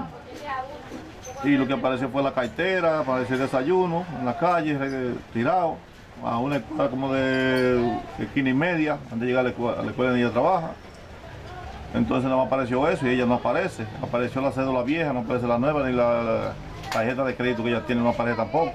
Y lo que apareció fue la cartera, apareció el desayuno en la calle, tirado, a una escuela como de esquina y media, antes de llegar a la escuela, a la escuela donde ella trabaja. Entonces no apareció eso y ella no aparece. Apareció la cédula vieja, no aparece la nueva, ni la, la tarjeta de crédito que ella tiene no aparece tampoco.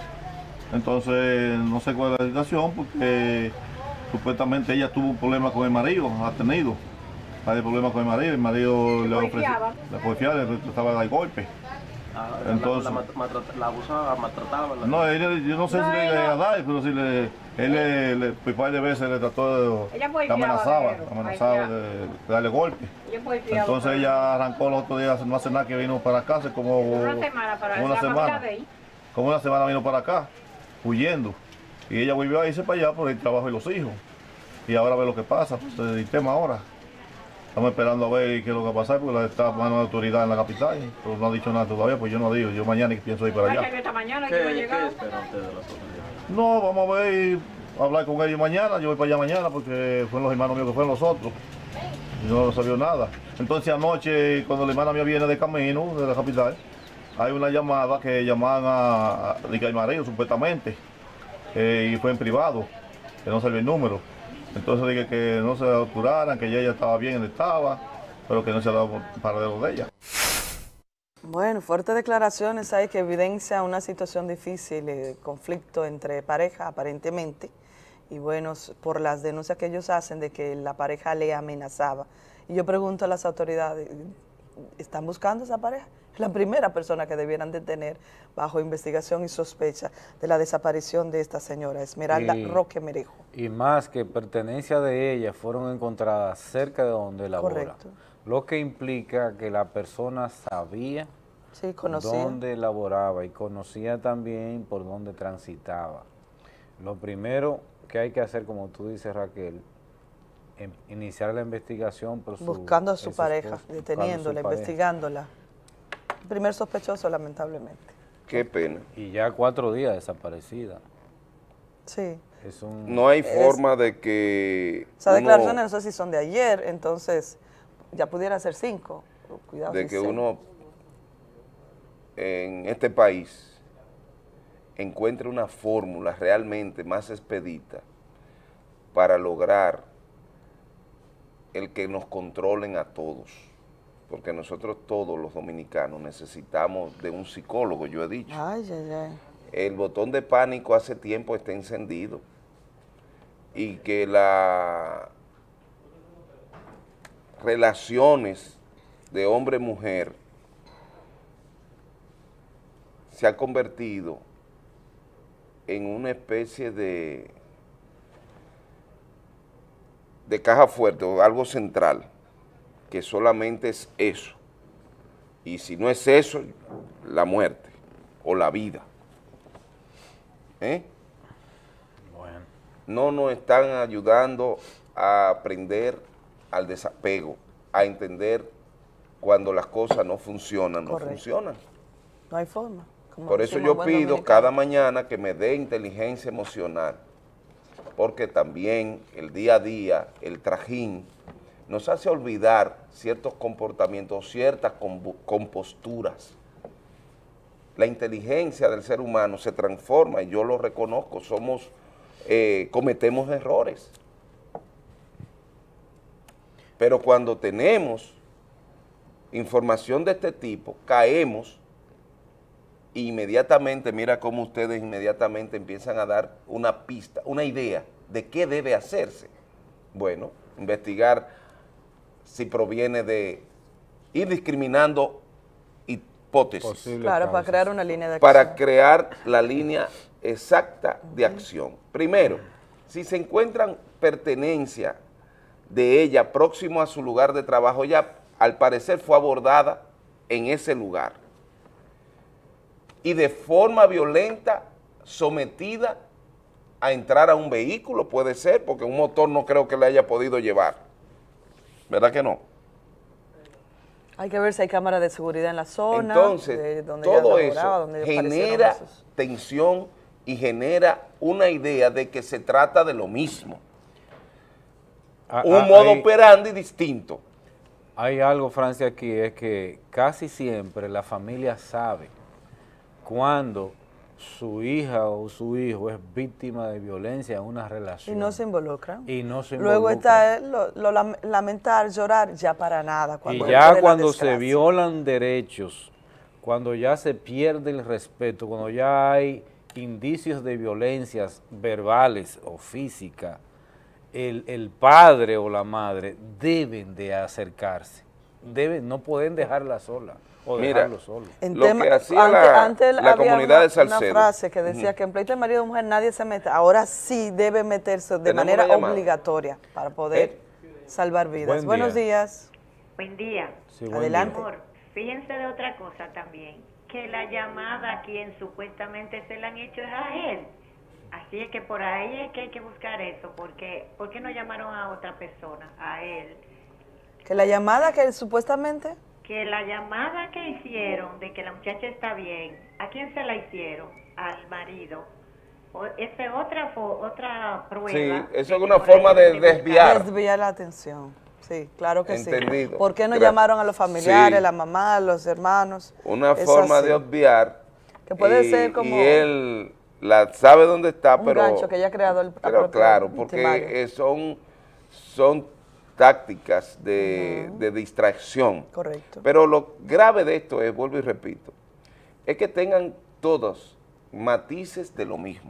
Entonces, no sé cuál es la situación, porque supuestamente ella tuvo un problema con el marido, ha tenido varios problemas con el marido, el marido le ofreció, le porfiaba, le trataba de dar golpes. Ah, Entonces, la, la, la, la abusaba, maltrataba. La... No, él, yo no sé no, si le iba a dar, pero si le, él le, le, por par de veces le trató de, le amenazaba, le amenazaba de, de darle golpes. Entonces ella arrancó los otros días, no hace nada que vino para acá, hace como una semana, para una semana, como una semana vino para acá, huyendo. Y ella volvió a irse para allá por el trabajo y los hijos. Y ahora ve lo que pasa, pues el tema ahora. Estamos esperando a ver qué es lo que va a pasar, porque está mano de autoridad en la capital, pero no ha dicho nada todavía, pues yo no digo, yo mañana pienso ir para allá. ¿Qué, ¿Qué, ¿Qué espera usted de las autoridades? No, vamos a ver, hablar con ellos mañana, yo voy para allá mañana, porque fueron los hermanos míos que fueron los otros. Y no salió nada. Entonces anoche, cuando la hermana mía viene de camino, de la capital, hay una llamada que llamaban a, a, a marido, supuestamente, eh, y fue en privado, que no salió el número. Entonces dije que no se apuraran, que ella ya estaba bien donde estaba, pero que no se ha dado paradero de ella. Bueno, fuertes declaraciones hay que evidencian una situación difícil, eh, conflicto entre pareja aparentemente, y bueno, por las denuncias que ellos hacen de que la pareja le amenazaba. Y yo pregunto a las autoridades, ¿están buscando a esa pareja? Es la primera persona que debieran detener bajo investigación y sospecha de la desaparición de esta señora, Esmeralda y, Roque Merejo. Y más que pertenencias de ella fueron encontradas cerca de donde labora. Correcto. Lo que implica que la persona sabía sí, conocía. dónde laboraba y conocía también por dónde transitaba. Lo primero que hay que hacer, como tú dices, Raquel, em, iniciar la investigación por su, buscando a su esos pareja, cosas, deteniéndola, buscando a su pareja. investigándola. Primer sospechoso, lamentablemente. Qué pena. Y ya cuatro días desaparecida. Sí. Es un, No hay Es- forma de que Esas uno- declaraciones no sé si son de ayer, entonces ya pudiera ser cinco. Cuidado de si que seis. uno en este país encuentre una fórmula realmente más expedita para lograr el que nos controlen a todos, porque nosotros todos los dominicanos necesitamos de un psicólogo, yo he dicho. Ay, ay, ay. El botón de pánico hace tiempo está encendido y que las relaciones de hombre-mujer se ha convertido en una especie de, de caja fuerte o algo central, que solamente es eso. Y si no es eso, la muerte o la vida. ¿Eh? Bueno. No nos están ayudando a aprender al desapego, a entender cuando las cosas no funcionan, no Correcto. funcionan. No hay forma. Como Por eso decimos yo buen pido dominicano. cada mañana que me dé inteligencia emocional, porque también el día a día, el trajín, nos hace olvidar ciertos comportamientos, ciertas combu- composturas. La inteligencia del ser humano se transforma y yo lo reconozco, somos, eh, cometemos errores. Pero cuando tenemos información de este tipo, caemos e inmediatamente, mira cómo ustedes inmediatamente empiezan a dar una pista, una idea de qué debe hacerse. Bueno, investigar si proviene de ir discriminando hipótesis. Posibles Claro, para causas. crear una línea de acción. Para crear la línea exacta de acción. Primero, si se encuentran pertenencia de ella próximo a su lugar de trabajo, ella al parecer fue abordada en ese lugar y de forma violenta sometida a entrar a un vehículo, puede ser, porque un motor no creo que le haya podido llevar, ¿verdad que no? Hay que ver si hay cámaras de seguridad en la zona. Entonces, de donde ella todo laboraba, eso donde aparecieron genera esos- tensión y genera una idea de que se trata de lo mismo. Ah, un ah, modo hay- operandi distinto. Hay algo, Francia, aquí, es que casi siempre la familia sabe cuando su hija o su hijo es víctima de violencia en una Y relación. no se involucran. Y no se Luego involucran. está el- lo, lo lam- lamentar, llorar, ya para nada. Y Cuando ya ocurre la cuando se desgracia. violan derechos, cuando ya se pierde el respeto, cuando ya hay indicios de violencias verbales o físicas, el, el padre o la madre deben de acercarse, deben, no pueden dejarla sola o Mira, dejarlo solo. En Lo tema- que hacía antes, la- antes la había comunidad una, de Salcedo. una frase que decía Ujú. que en pleito de marido y mujer nadie se mete. Ahora sí debe meterse de Tenemos manera una llamada. obligatoria para poder salvar vidas. Buen Buenos día. días. Buen día. Sí, buen Adelante. día. Amor, fíjense de otra cosa también, que la llamada a quien supuestamente se la han hecho es a él. Así es que por ahí es que hay que buscar eso, porque ¿por qué no llamaron a otra persona, a él? Que la llamada que supuestamente... Que la llamada que hicieron de que la muchacha está bien, ¿a quién se la hicieron? Al marido. O, esa es otra, fo- otra prueba. Sí, de eso que es una por ahí forma hay de que buscar. desviar. Desviar la atención. Sí, claro que Entendido. sí. ¿Por qué no Gracias. llamaron a los familiares, Sí. la mamá, los hermanos? Una Es forma así. de obviar. Que puede y, ser como y él la sabe dónde está, un pero... gancho que ella ha creado el Pero propio claro, victimario. porque eh, son, son tácticas de, de distracción. Correcto. Pero lo grave de esto es, vuelvo y repito, es que tengan todos matices de lo mismo.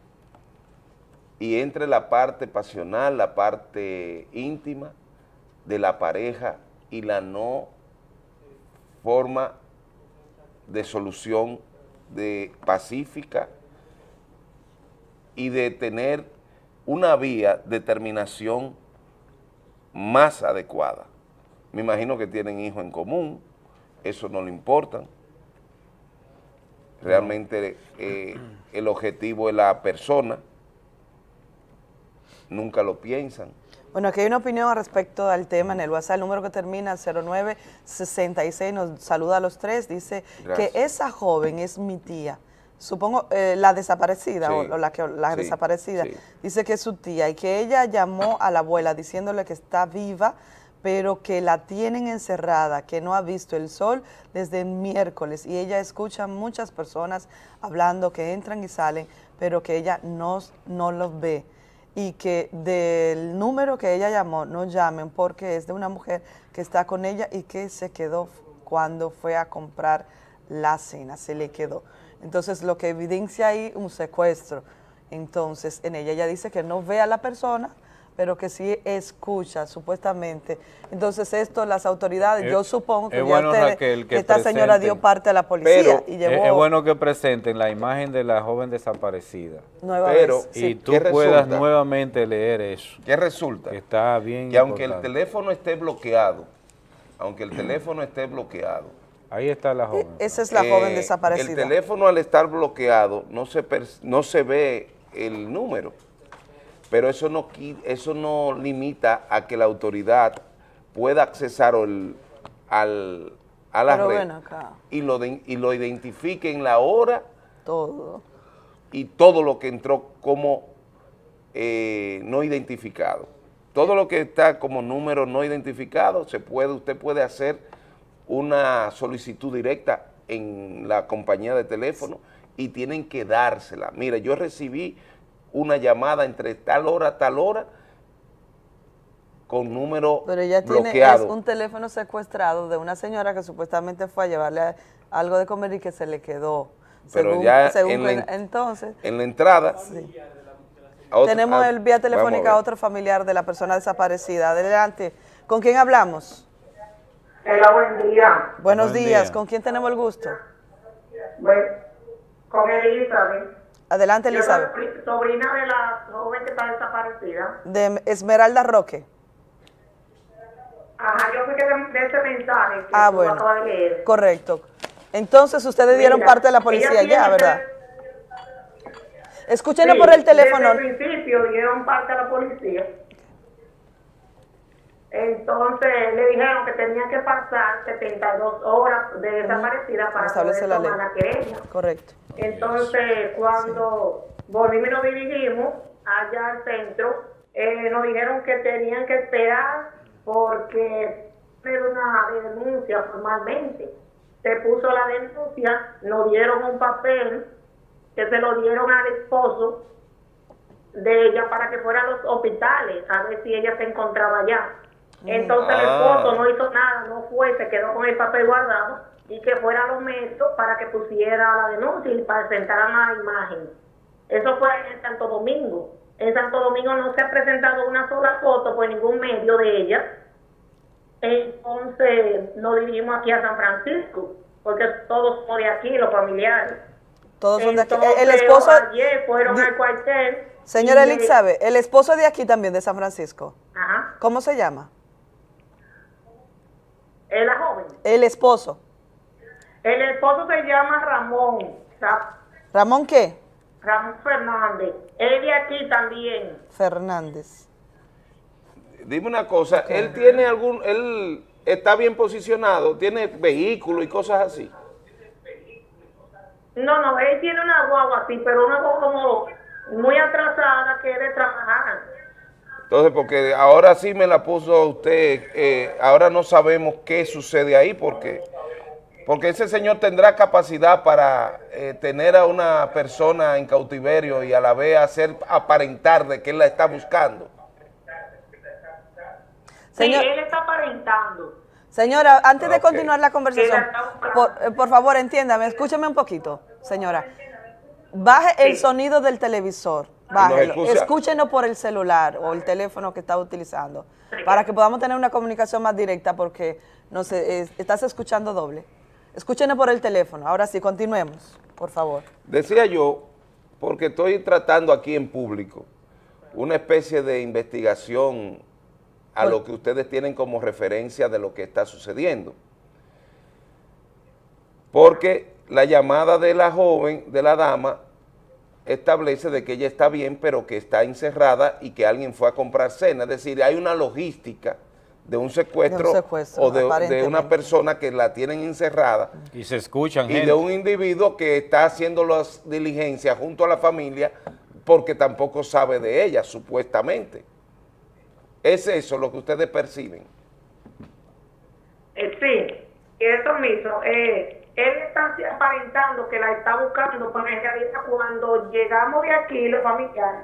Y entre la parte pasional, la parte íntima de la pareja y la no forma de solución de pacífica y de tener una vía de terminación más adecuada. Me imagino que tienen hijos en común, eso no le importa. Realmente eh, el objetivo es la persona nunca lo piensan. Bueno, aquí hay una opinión al respecto al tema en el WhatsApp, el número que termina cero nueve sesenta y seis, nos saluda a los tres, dice Gracias. que esa joven es mi tía, supongo eh, la desaparecida, Sí, o, o la, que, la sí, desaparecida, sí. dice que es su tía y que ella llamó a la abuela diciéndole que está viva, pero que la tienen encerrada, que no ha visto el sol desde el miércoles y ella escucha muchas personas hablando que entran y salen, pero que ella no, no los ve. Y que del número que ella llamó, no llamen porque es de una mujer que está con ella y que se quedó cuando fue a comprar la cena, se le quedó. Entonces, lo que evidencia ahí un secuestro. Entonces, en ella ella dice que no ve a la persona, pero que sí escucha, supuestamente. Entonces, esto las autoridades, Es- yo supongo que es ya bueno, ustedes, Raquel, que esta señora dio presenten. parte a la policía y llevó... Es, es bueno que presenten la imagen de la joven desaparecida. Nueva Pero, vez, y sí. tú ¿qué puedas resulta? nuevamente leer eso. ¿Qué resulta? Que está bien Que aunque el importante. teléfono esté bloqueado, aunque el teléfono esté bloqueado, Ahí está la joven. Esa es la joven eh, desaparecida. el teléfono al estar bloqueado no se, per- no se ve el número, pero eso no, qui- eso no limita a que la autoridad pueda accesar al, al, a la Pero red ven acá. y lo, de- y lo identifique en la hora Todo. y todo lo que entró como eh, no identificado. Todo lo que está como número no identificado, se puede, usted puede hacer una solicitud directa en la compañía de teléfono y tienen que dársela. Mira, yo recibí una llamada entre tal hora a tal hora con número Pero ella tiene es bloqueado. un teléfono secuestrado de una señora que supuestamente fue a llevarle a- algo de comer y que se le quedó. Pero según, ya según en la cuen- en- entonces, En la entrada, sí. a otra- tenemos a- el vía vamos a telefónica a ver. otro familiar de la persona desaparecida. Adelante. ¿Con quién hablamos? Hola, buen día. Buenos Buen días. día. ¿Con quién tenemos el gusto? Bueno, con Elizabeth. Adelante, Yo Elizabeth. soy pri- sobrina de la joven que está desaparecida. De Esmeralda Roque. Ajá, yo fui que de, de ese mensaje que Ah, tú bueno. acabas de leer. Correcto. Entonces, ustedes dieron Mira, parte de la ella policía tiene ya, que- ¿verdad? Escúchenos Sí, por el teléfono. Desde el principio dieron parte a la policía. Entonces le dijeron que tenían que pasar setenta y dos horas de desaparecida para Establece poder la tomar ley. la querella. Correcto. Entonces, cuando volvimos y nos dirigimos allá al centro, eh, nos dijeron que tenían que esperar porque era una denuncia formalmente. Se puso la denuncia, nos dieron un papel que se lo dieron al esposo de ella para que fuera a los hospitales a ver si ella se encontraba allá. Entonces el Ah. esposo no hizo nada, no fue, se quedó con el papel guardado y que fuera a los médicos para que pusiera la denuncia y presentaran la imagen. Eso fue en Santo Domingo. En Santo Domingo no se ha presentado una sola foto por ningún medio de ella. Entonces nos dirigimos aquí a San Francisco, porque todos son de aquí, los familiares. Todos son de aquí. Entonces, El esposo... ayer fueron Di- al cuartel. Señora y le- Elizabeth, el esposo de aquí también, de San Francisco. Ajá. ¿Cómo se llama? Es la joven. El esposo. El esposo se llama Ramón. Ra- ¿Ramón qué? Ramón Fernández. Él de aquí también. Fernández. Dime una cosa, ¿él tiene algún, él está bien posicionado, tiene vehículo y cosas así? No, no, él tiene una guagua así, pero una guagua como muy atrasada que debe trabajar. Entonces, porque ahora sí me la puso usted, eh, ahora no sabemos qué sucede ahí, porque, porque ese señor tendrá capacidad para eh, tener a una persona en cautiverio y a la vez hacer aparentar de que él la está buscando. Señor- Sí, él está aparentando. Señora, antes de Ok. continuar la conversación, Sí, la está buscando. por, eh, por favor, entiéndame, escúcheme un poquito, señora. Baje el Sí. sonido del televisor, bájelo. escucha. Escúchenos por el celular o el teléfono que está utilizando, para que podamos tener una comunicación más directa, porque no sé, eh, estás escuchando doble. Escúchenos por el teléfono. Ahora sí, continuemos, por favor. Decía yo, porque estoy tratando aquí en público una especie de investigación a lo que ustedes tienen como referencia de lo que está sucediendo. Porque la llamada de la joven, de la dama, establece de que ella está bien, pero que está encerrada y que alguien fue a comprar cena. Es decir, hay una logística de un secuestro, De un secuestro, o de, de aparentemente. una persona que la tienen encerrada Y se escuchan y gente. de un individuo que está haciendo las diligencias junto a la familia porque tampoco sabe de ella, supuestamente. ¿Es eso lo que ustedes perciben? Eh, sí, eso mismo. Eh, él está aparentando que la está buscando, pero en realidad cuando llegamos de aquí, los familiares,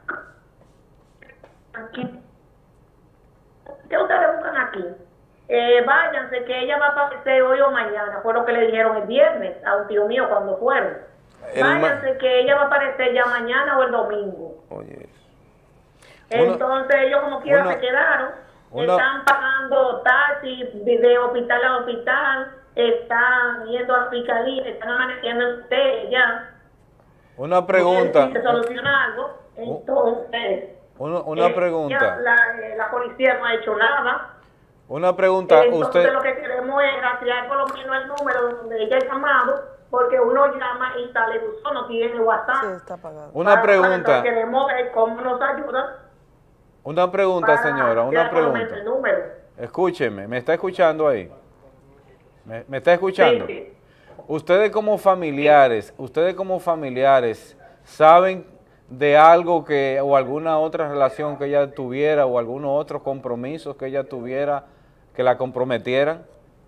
aquí, ¿qué ustedes buscan aquí? Eh, váyanse, que ella va a aparecer hoy o mañana, fue lo que le dijeron el viernes a un tío mío cuando fueron. El ma- Váyanse, que ella va a aparecer ya mañana o el domingo. Oye, Entonces ellos como quiera una- se quedaron, una- están pagando taxi de hospital a hospital, están yendo a la fiscalía, están amaneciendo en ustedes ya. una pregunta, Se soluciona algo, entonces... una, una eh, pregunta, ya la, eh, la policía no ha hecho nada. una pregunta, Entonces usted, lo que queremos es rastrear por lo menos el número donde ella ha llamado, porque uno llama y sale buzón, no tiene WhatsApp. Sí, está apagado. Una pregunta. Queremos ver cómo nos ayuda. una pregunta para señora, una tirar por lo menos pregunta. el número. Escúcheme, ¿me está escuchando ahí? ¿Me, me está escuchando? Sí, sí. Ustedes como familiares, ustedes como familiares, ¿saben de algo que, o alguna otra relación que ella tuviera, o algunos otros compromisos que ella tuviera, que la comprometieran?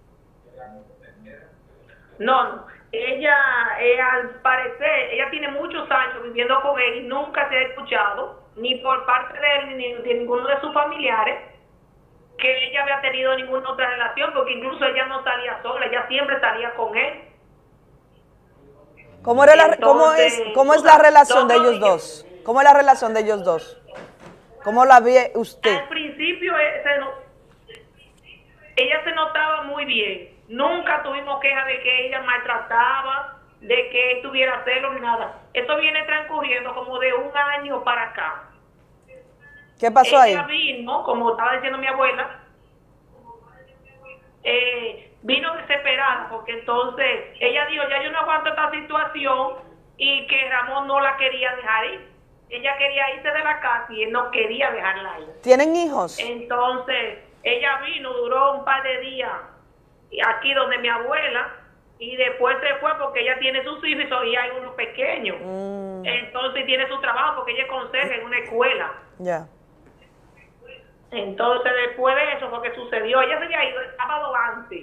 No, no. Ella, eh, al parecer, ella tiene muchos años viviendo con él y nunca se ha escuchado, ni por parte de él, ni de ninguno de sus familiares, que ella había tenido ninguna otra relación, porque incluso ella no salía sola, ella siempre salía con él. ¿Cómo, era la, cómo, es, Entonces, ¿Cómo es tú la sabes, relación de todos ellos ellos- dos? ¿Cómo es la relación de ellos dos? ¿Cómo la ve usted? Al principio eh, se no- ella se notaba muy bien. Nunca tuvimos queja de que ella maltrataba, de que él tuviera celos ni nada. Esto viene transcurriendo como de un año para acá. ¿Qué pasó ahí? Ella vino, como estaba diciendo mi abuela, eh, vino desesperada, porque entonces ella dijo, ya yo no aguanto esta situación, y que Ramón no la quería dejar ir. Ella quería irse de la casa y él no quería dejarla ir. ¿Tienen hijos? Entonces, ella vino, duró un par de días aquí donde mi abuela, y después se fue porque ella tiene sus hijos y todavía hay uno pequeño. Mm, Entonces tiene su trabajo porque ella es conserje en una escuela. ya. Entonces después de eso fue que sucedió. Ella se había ido el sábado antes.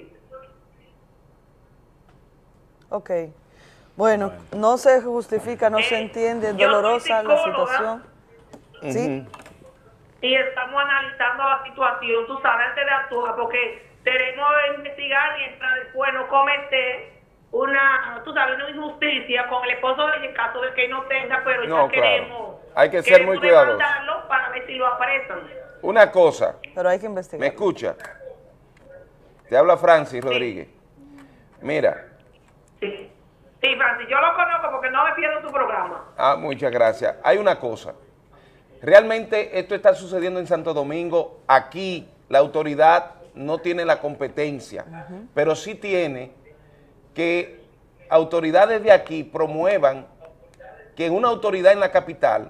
Ok. Bueno, no se justifica, no se entiende, es yo soy dolorosa la psicóloga. situación. Sí. Y estamos analizando la situación, tú sabes, antes de actuar, porque tenemos que investigar y para después no cometer una, tú sabes, una injusticia con el esposo de ella en caso de que no tenga, pero No, ya claro. queremos, Hay que ser queremos muy cuidadoso. demandarlo para ver si lo apresan. Una cosa, Pero hay que investigar. ¿me escucha? Te habla Francis Rodríguez. Mira, Sí, Francis, yo lo conozco porque no me pierdo su programa. ah, muchas gracias. Hay una cosa. Realmente esto está sucediendo en Santo Domingo. Aquí la autoridad no tiene la competencia, pero sí tiene que autoridades de aquí promuevan que una autoridad en la capital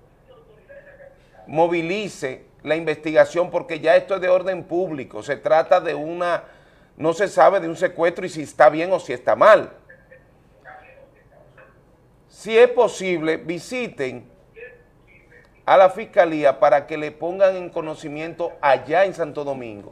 movilice la investigación, porque ya esto es de orden público. Se trata de una, no se sabe de un secuestro y si está bien o si está mal. Si es posible, visiten a la fiscalía para que le pongan en conocimiento allá en Santo Domingo,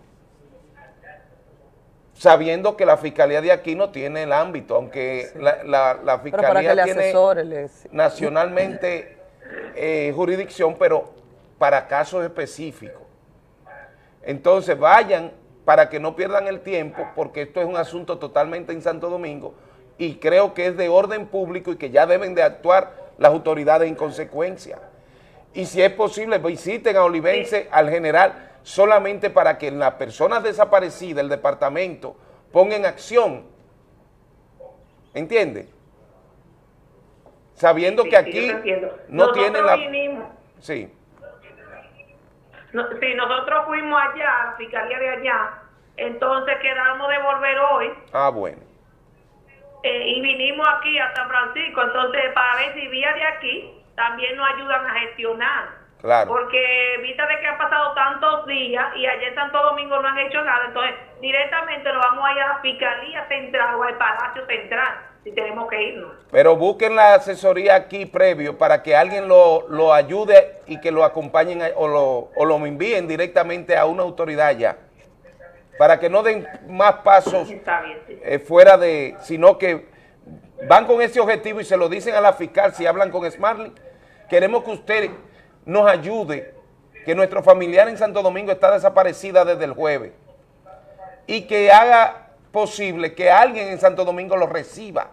sabiendo que la fiscalía de aquí no tiene el ámbito, aunque la, la, la Pero para que fiscalía le tiene asesore, le- nacionalmente eh, jurisdicción, pero para casos específicos. Entonces vayan para que no pierdan el tiempo, porque esto es un asunto totalmente en Santo Domingo y creo que es de orden público y que ya deben de actuar las autoridades en consecuencia. Y si es posible, visiten a Olivense, al general, solamente para que las personas desaparecidas del departamento pongan en acción. ¿Entiende? Sabiendo Sí, que sí, aquí yo te entiendo. no Nosotros tienen la... vinimos. Sí. No, sí, nosotros fuimos allá, a la fiscalía de allá, entonces quedamos de volver hoy. Ah, bueno. eh, y vinimos aquí a San Francisco, entonces para ver si vía de aquí también nos ayudan a gestionar. Claro. Porque vista de que han pasado tantos días y allá en Santo Domingo no han hecho nada, entonces directamente nos vamos a ir a la Fiscalía Central o al Palacio Central, si tenemos que irnos. Pero busquen la asesoría aquí previo para que alguien lo, lo ayude y que lo acompañen a- o, lo, o lo envíen directamente a una autoridad ya. Para que no den más pasos Está bien, sí. eh, fuera de, sino que van con ese objetivo y se lo dicen a la fiscal si hablan con Smartly. Queremos que usted nos ayude, que nuestro familiar en Santo Domingo está desaparecida desde el jueves y que haga posible que alguien en Santo Domingo lo reciba.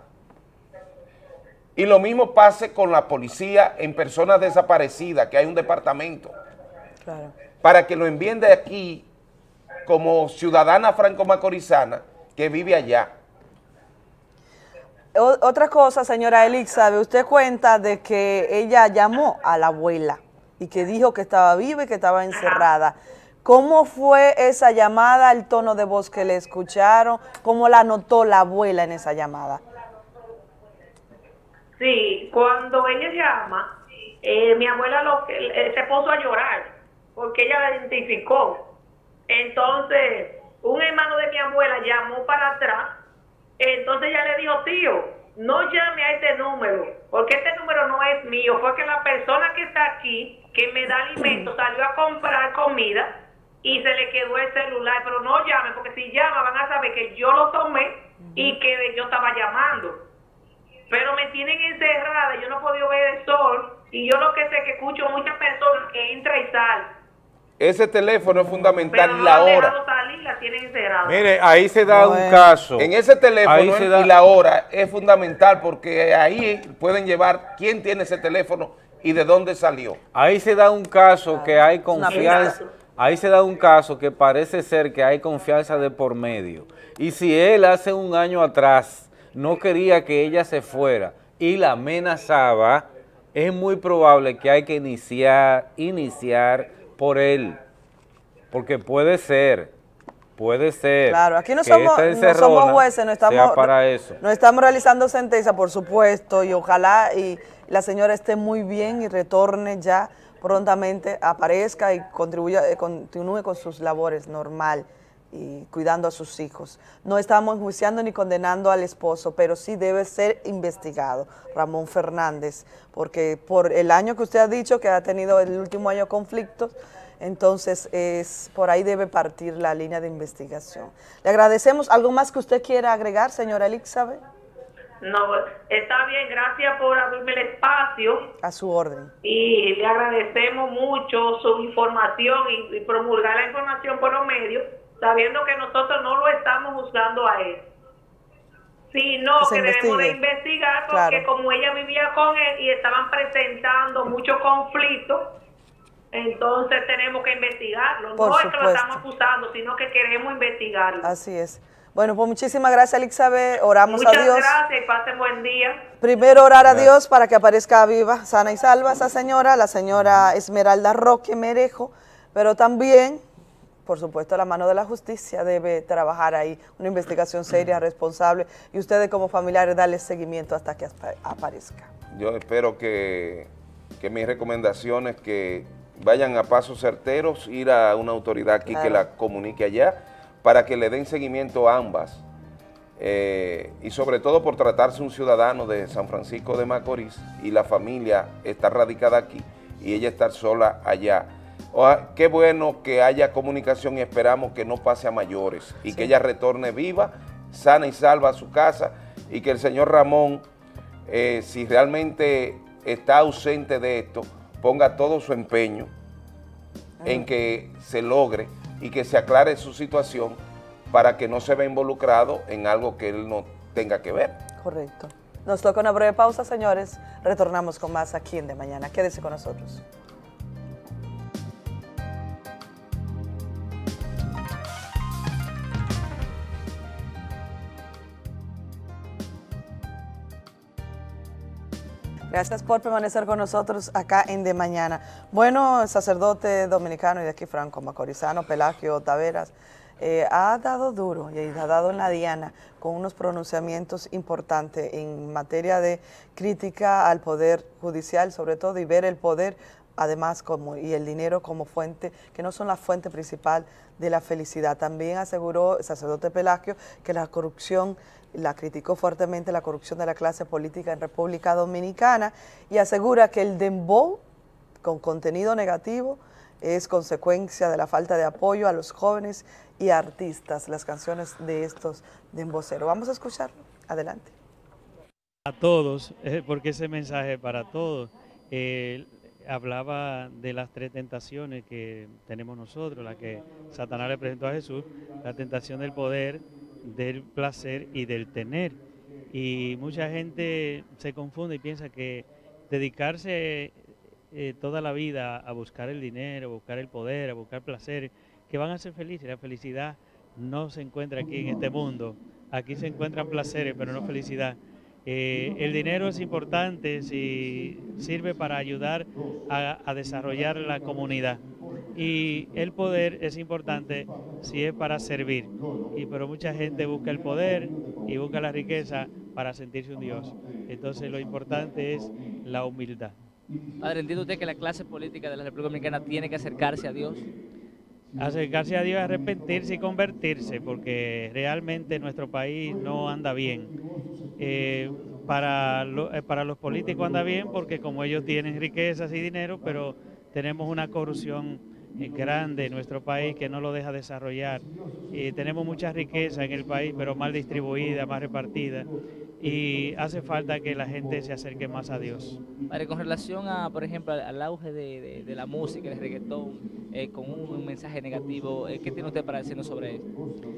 Y lo mismo pase con la policía en personas desaparecidas, que hay un departamento, Claro. para que lo envíen de aquí como ciudadana franco-macorizana que vive allá. O- otra cosa, señora Elixabe, usted cuenta de que ella llamó a la abuela y que dijo que estaba viva y que estaba encerrada. ¿Cómo fue esa llamada, el tono de voz que le escucharon? ¿Cómo la notó la abuela en esa llamada? Sí, cuando ella llama, eh, mi abuela lo, eh, se puso a llorar porque ella la identificó. Entonces, un hermano de mi abuela llamó para atrás, entonces ella le dijo, tío, no llame a este número, porque este número no es mío, fue que la persona que está aquí, que me da alimento, salió a comprar comida y se le quedó el celular, pero no llamen, porque si llaman van a saber que yo lo tomé y que yo estaba llamando. Pero me tienen encerrada, yo no he podido ver el sol, y yo lo que sé es que escucho muchas personas que entran y salen. Ese teléfono es fundamental Pero y no la han hora. dejado salir, la tienen encerrada. Mire, ahí se da un Bueno. caso. En ese teléfono Ahí se da- y la hora es fundamental porque ahí pueden llevar quién tiene ese teléfono y de dónde salió. Ahí se da un caso que hay una confianza, ahí se da un caso que parece ser que hay confianza de por medio. Y si él hace un año atrás no quería que ella se fuera y la amenazaba, es muy probable que hay que iniciar, iniciar por él. Porque puede ser, puede ser. Claro, aquí no que somos, esta no encerrona somos jueces, no sea estamos, para eso. no estamos realizando sentencia, por supuesto, y ojalá y la señora esté muy bien y retorne ya prontamente, aparezca y contribuya, eh, continúe con sus labores normal y cuidando a sus hijos. No estamos enjuiciando ni condenando al esposo, pero sí debe ser investigado, Ramón Fernández, porque por el año que usted ha dicho que ha tenido el último año conflictos, entonces es por ahí debe partir la línea de investigación. Le agradecemos. ¿Algo más que usted quiera agregar, señora Elixabe? No, está bien, gracias por abrirme el espacio A su orden. y le agradecemos mucho su información y, y promulgar la información por los medios, sabiendo que nosotros no lo estamos juzgando a él, sino Que se que debemos de investigue. investigar porque Claro. como ella vivía con él y estaban presentando muchos conflictos, entonces tenemos que investigarlo. Por no es que lo supuesto. estamos acusando, sino que queremos investigarlo. Así es. Bueno, pues muchísimas gracias, Elixabe. Oramos Muchas a Dios. gracias y pasen buen día. Primero orar a Dios para que aparezca viva, sana y salva esa señora, la señora Esmeralda Roque Merejo, pero también, por supuesto, la mano de la justicia debe trabajar ahí, una investigación seria, responsable, y ustedes como familiares darle seguimiento hasta que apa- aparezca. Yo espero que, que mis recomendaciones que vayan a pasos certeros, ir a una autoridad aquí que Claro. la comunique allá, para que le den seguimiento a ambas. Eh, y sobre todo por tratarse un ciudadano de San Francisco de Macorís y la familia está radicada aquí y ella estar sola allá. Oja- qué bueno que haya comunicación y esperamos que no pase a mayores y Sí. que ella retorne viva, sana y salva a su casa y que el señor Ramón, eh, si realmente está ausente de esto, ponga todo su empeño en que se logre y que se aclare su situación para que no se vea involucrado en algo que él no tenga que ver. Correcto. Nos toca una breve pausa, señores. Retornamos con más aquí en De Mañana. Quédese con nosotros. Gracias por permanecer con nosotros acá en De Mañana. Bueno, el sacerdote dominicano y de aquí franco macorizano, Pelagio Taveras, eh, ha dado duro y ha dado en la diana con unos pronunciamientos importantes en materia de crítica al poder judicial, sobre todo, y ver el poder además como y el dinero como fuente, que no son la fuente principal de la felicidad. También aseguró el sacerdote Pelagio que la corrupción, la criticó fuertemente la corrupción de la clase política en República Dominicana y asegura que el dembow con contenido negativo es consecuencia de la falta de apoyo a los jóvenes y artistas, las canciones de estos demboceros. Vamos a escucharlo. Adelante. A todos, eh, porque ese mensaje es para todos. Eh, hablaba de las tres tentaciones que tenemos nosotros, la que Satanás le presentó a Jesús, la tentación del poder, del placer y del tener. Y mucha gente se confunde y piensa que dedicarse eh, toda la vida a buscar el dinero, a buscar el poder, a buscar placer, que van a ser felices. La felicidad no se encuentra aquí en este mundo. Aquí se encuentran placeres, pero no felicidad. Eh, el dinero es importante si sirve para ayudar a, a desarrollar la comunidad, y el poder es importante si es para servir, y pero mucha gente busca el poder y busca la riqueza para sentirse un Dios. Entonces lo importante es la humildad. Padre, ¿entiende usted que la clase política de la República Dominicana tiene que acercarse a Dios? Acercarse a Dios, arrepentirse y convertirse, porque realmente nuestro país no anda bien. Eh, para, lo, eh, para los políticos anda bien porque como ellos tienen riquezas y dinero, pero tenemos una corrupción eh, grande en nuestro país que no lo deja desarrollar. Eh, tenemos mucha riqueza en el país, pero mal distribuida, mal repartida, y hace falta que la gente se acerque más a Dios. Padre, con relación a, por ejemplo, al auge de, de, de la música, del reggaetón, eh, con un, un mensaje negativo, eh, ¿qué tiene usted para decirnos sobre esto?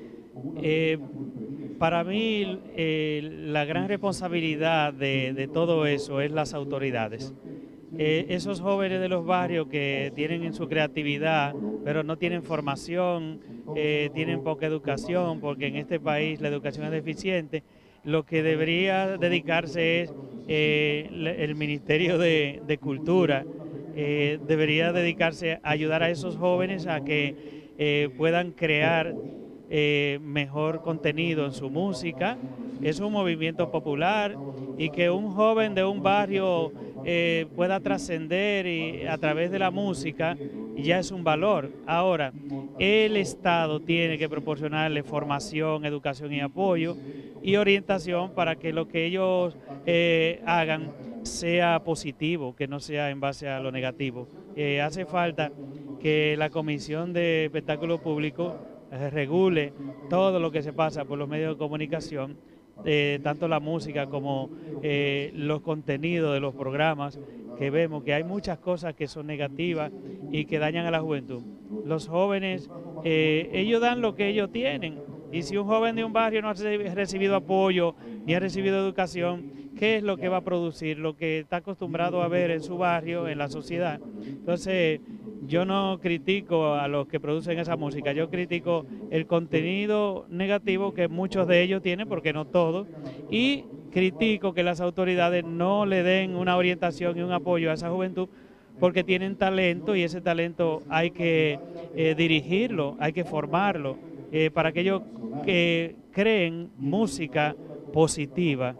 Eh, para mí eh, la gran responsabilidad de, de todo eso es las autoridades. Eh, esos jóvenes de los barrios que tienen en su creatividad, pero no tienen formación, eh, tienen poca educación, porque en este país la educación es deficiente. Lo que debería dedicarse es eh, el Ministerio de, de Cultura, eh, debería dedicarse a ayudar a esos jóvenes a que eh, puedan crear eh, mejor contenido en su música. Es un movimiento popular, y que un joven de un barrio eh, pueda trascender y a través de la música ya es un valor. Ahora, el Estado tiene que proporcionarle formación, educación y apoyo y orientación para que lo que ellos eh, hagan sea positivo, que no sea en base a lo negativo. Eh, hace falta que la Comisión de Espectáculo Público eh, regule todo lo que se pasa por los medios de comunicación, eh, tanto la música como eh, los contenidos de los programas, que vemos que hay muchas cosas que son negativas y que dañan a la juventud. Los jóvenes, eh, ellos dan lo que ellos tienen, y si un joven de un barrio no ha recibido apoyo ni ha recibido educación, ¿qué es lo que va a producir? Lo que está acostumbrado a ver en su barrio, en la sociedad. Entonces, yo no critico a los que producen esa música, yo critico el contenido negativo que muchos de ellos tienen, porque no todos, y critico que las autoridades no le den una orientación y un apoyo a esa juventud, porque tienen talento, y ese talento hay que eh, dirigirlo, hay que formarlo, eh, para que ellos eh, creen música positiva.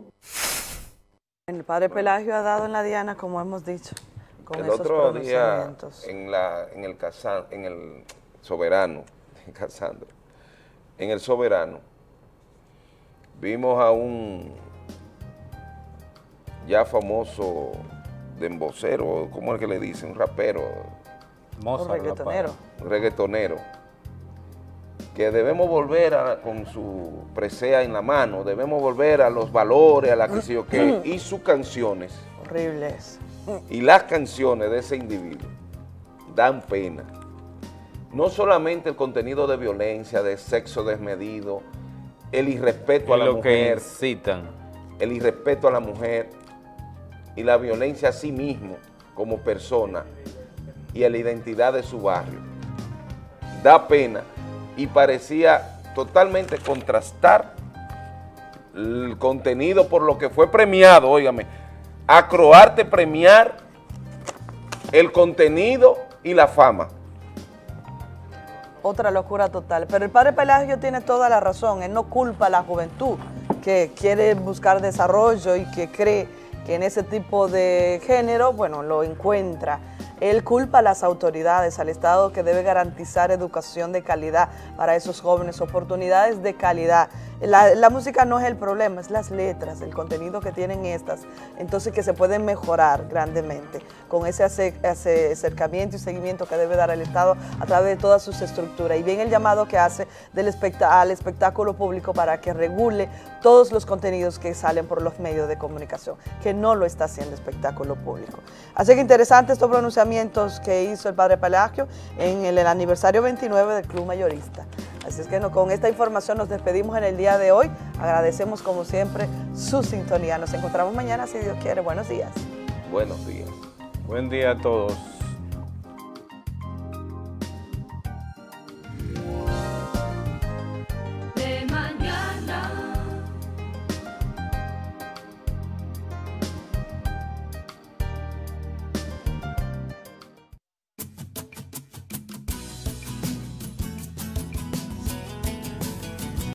El padre Pelagio ha dado en la diana, como hemos dicho, con el esos otro día pronunciamientos. en, la, en, el Casan, en el Soberano, en Casandra, en el Soberano, vimos a un ya famoso dembocero, ¿cómo es que le dicen? Un rapero. Un reggaetonero. Un reggaetonero. Que debemos volver a, con su presea en la mano, debemos volver a los valores, a la que sé yo qué, y sus canciones. Horribles. Y las canciones de ese individuo dan pena. No solamente el contenido de violencia, de sexo desmedido, el irrespeto a la lo que mujer, incitan. el irrespeto a la mujer y la violencia a sí mismo como persona y a la identidad de su barrio. Da pena, y parecía totalmente contrastar el contenido por lo que fue premiado, óigame, a Croarte premiar el contenido y la fama. otra locura total. Pero el padre Pelagio tiene toda la razón, él no culpa a la juventud que quiere buscar desarrollo y que cree que en ese tipo de género, bueno, lo encuentra. Él culpa a las autoridades, al Estado, que debe garantizar educación de calidad para esos jóvenes, oportunidades de calidad. La, la música no es el problema, es las letras, el contenido que tienen estas, entonces que se pueden mejorar grandemente con ese, ese acercamiento y seguimiento que debe dar el Estado a través de todas sus estructuras. Y bien el llamado que hace del espectá al espectáculo público para que regule todos los contenidos que salen por los medios de comunicación, que no lo está haciendo espectáculo público. Así que interesante estos pronunciamientos que hizo el padre Pelagio en el, el aniversario veintinueve del Club Mayorista. Así es que no, con esta información nos despedimos en el día de hoy. Agradecemos como siempre su sintonía. Nos encontramos mañana si Dios quiere. Buenos días. Buenos días. Buen día a todos.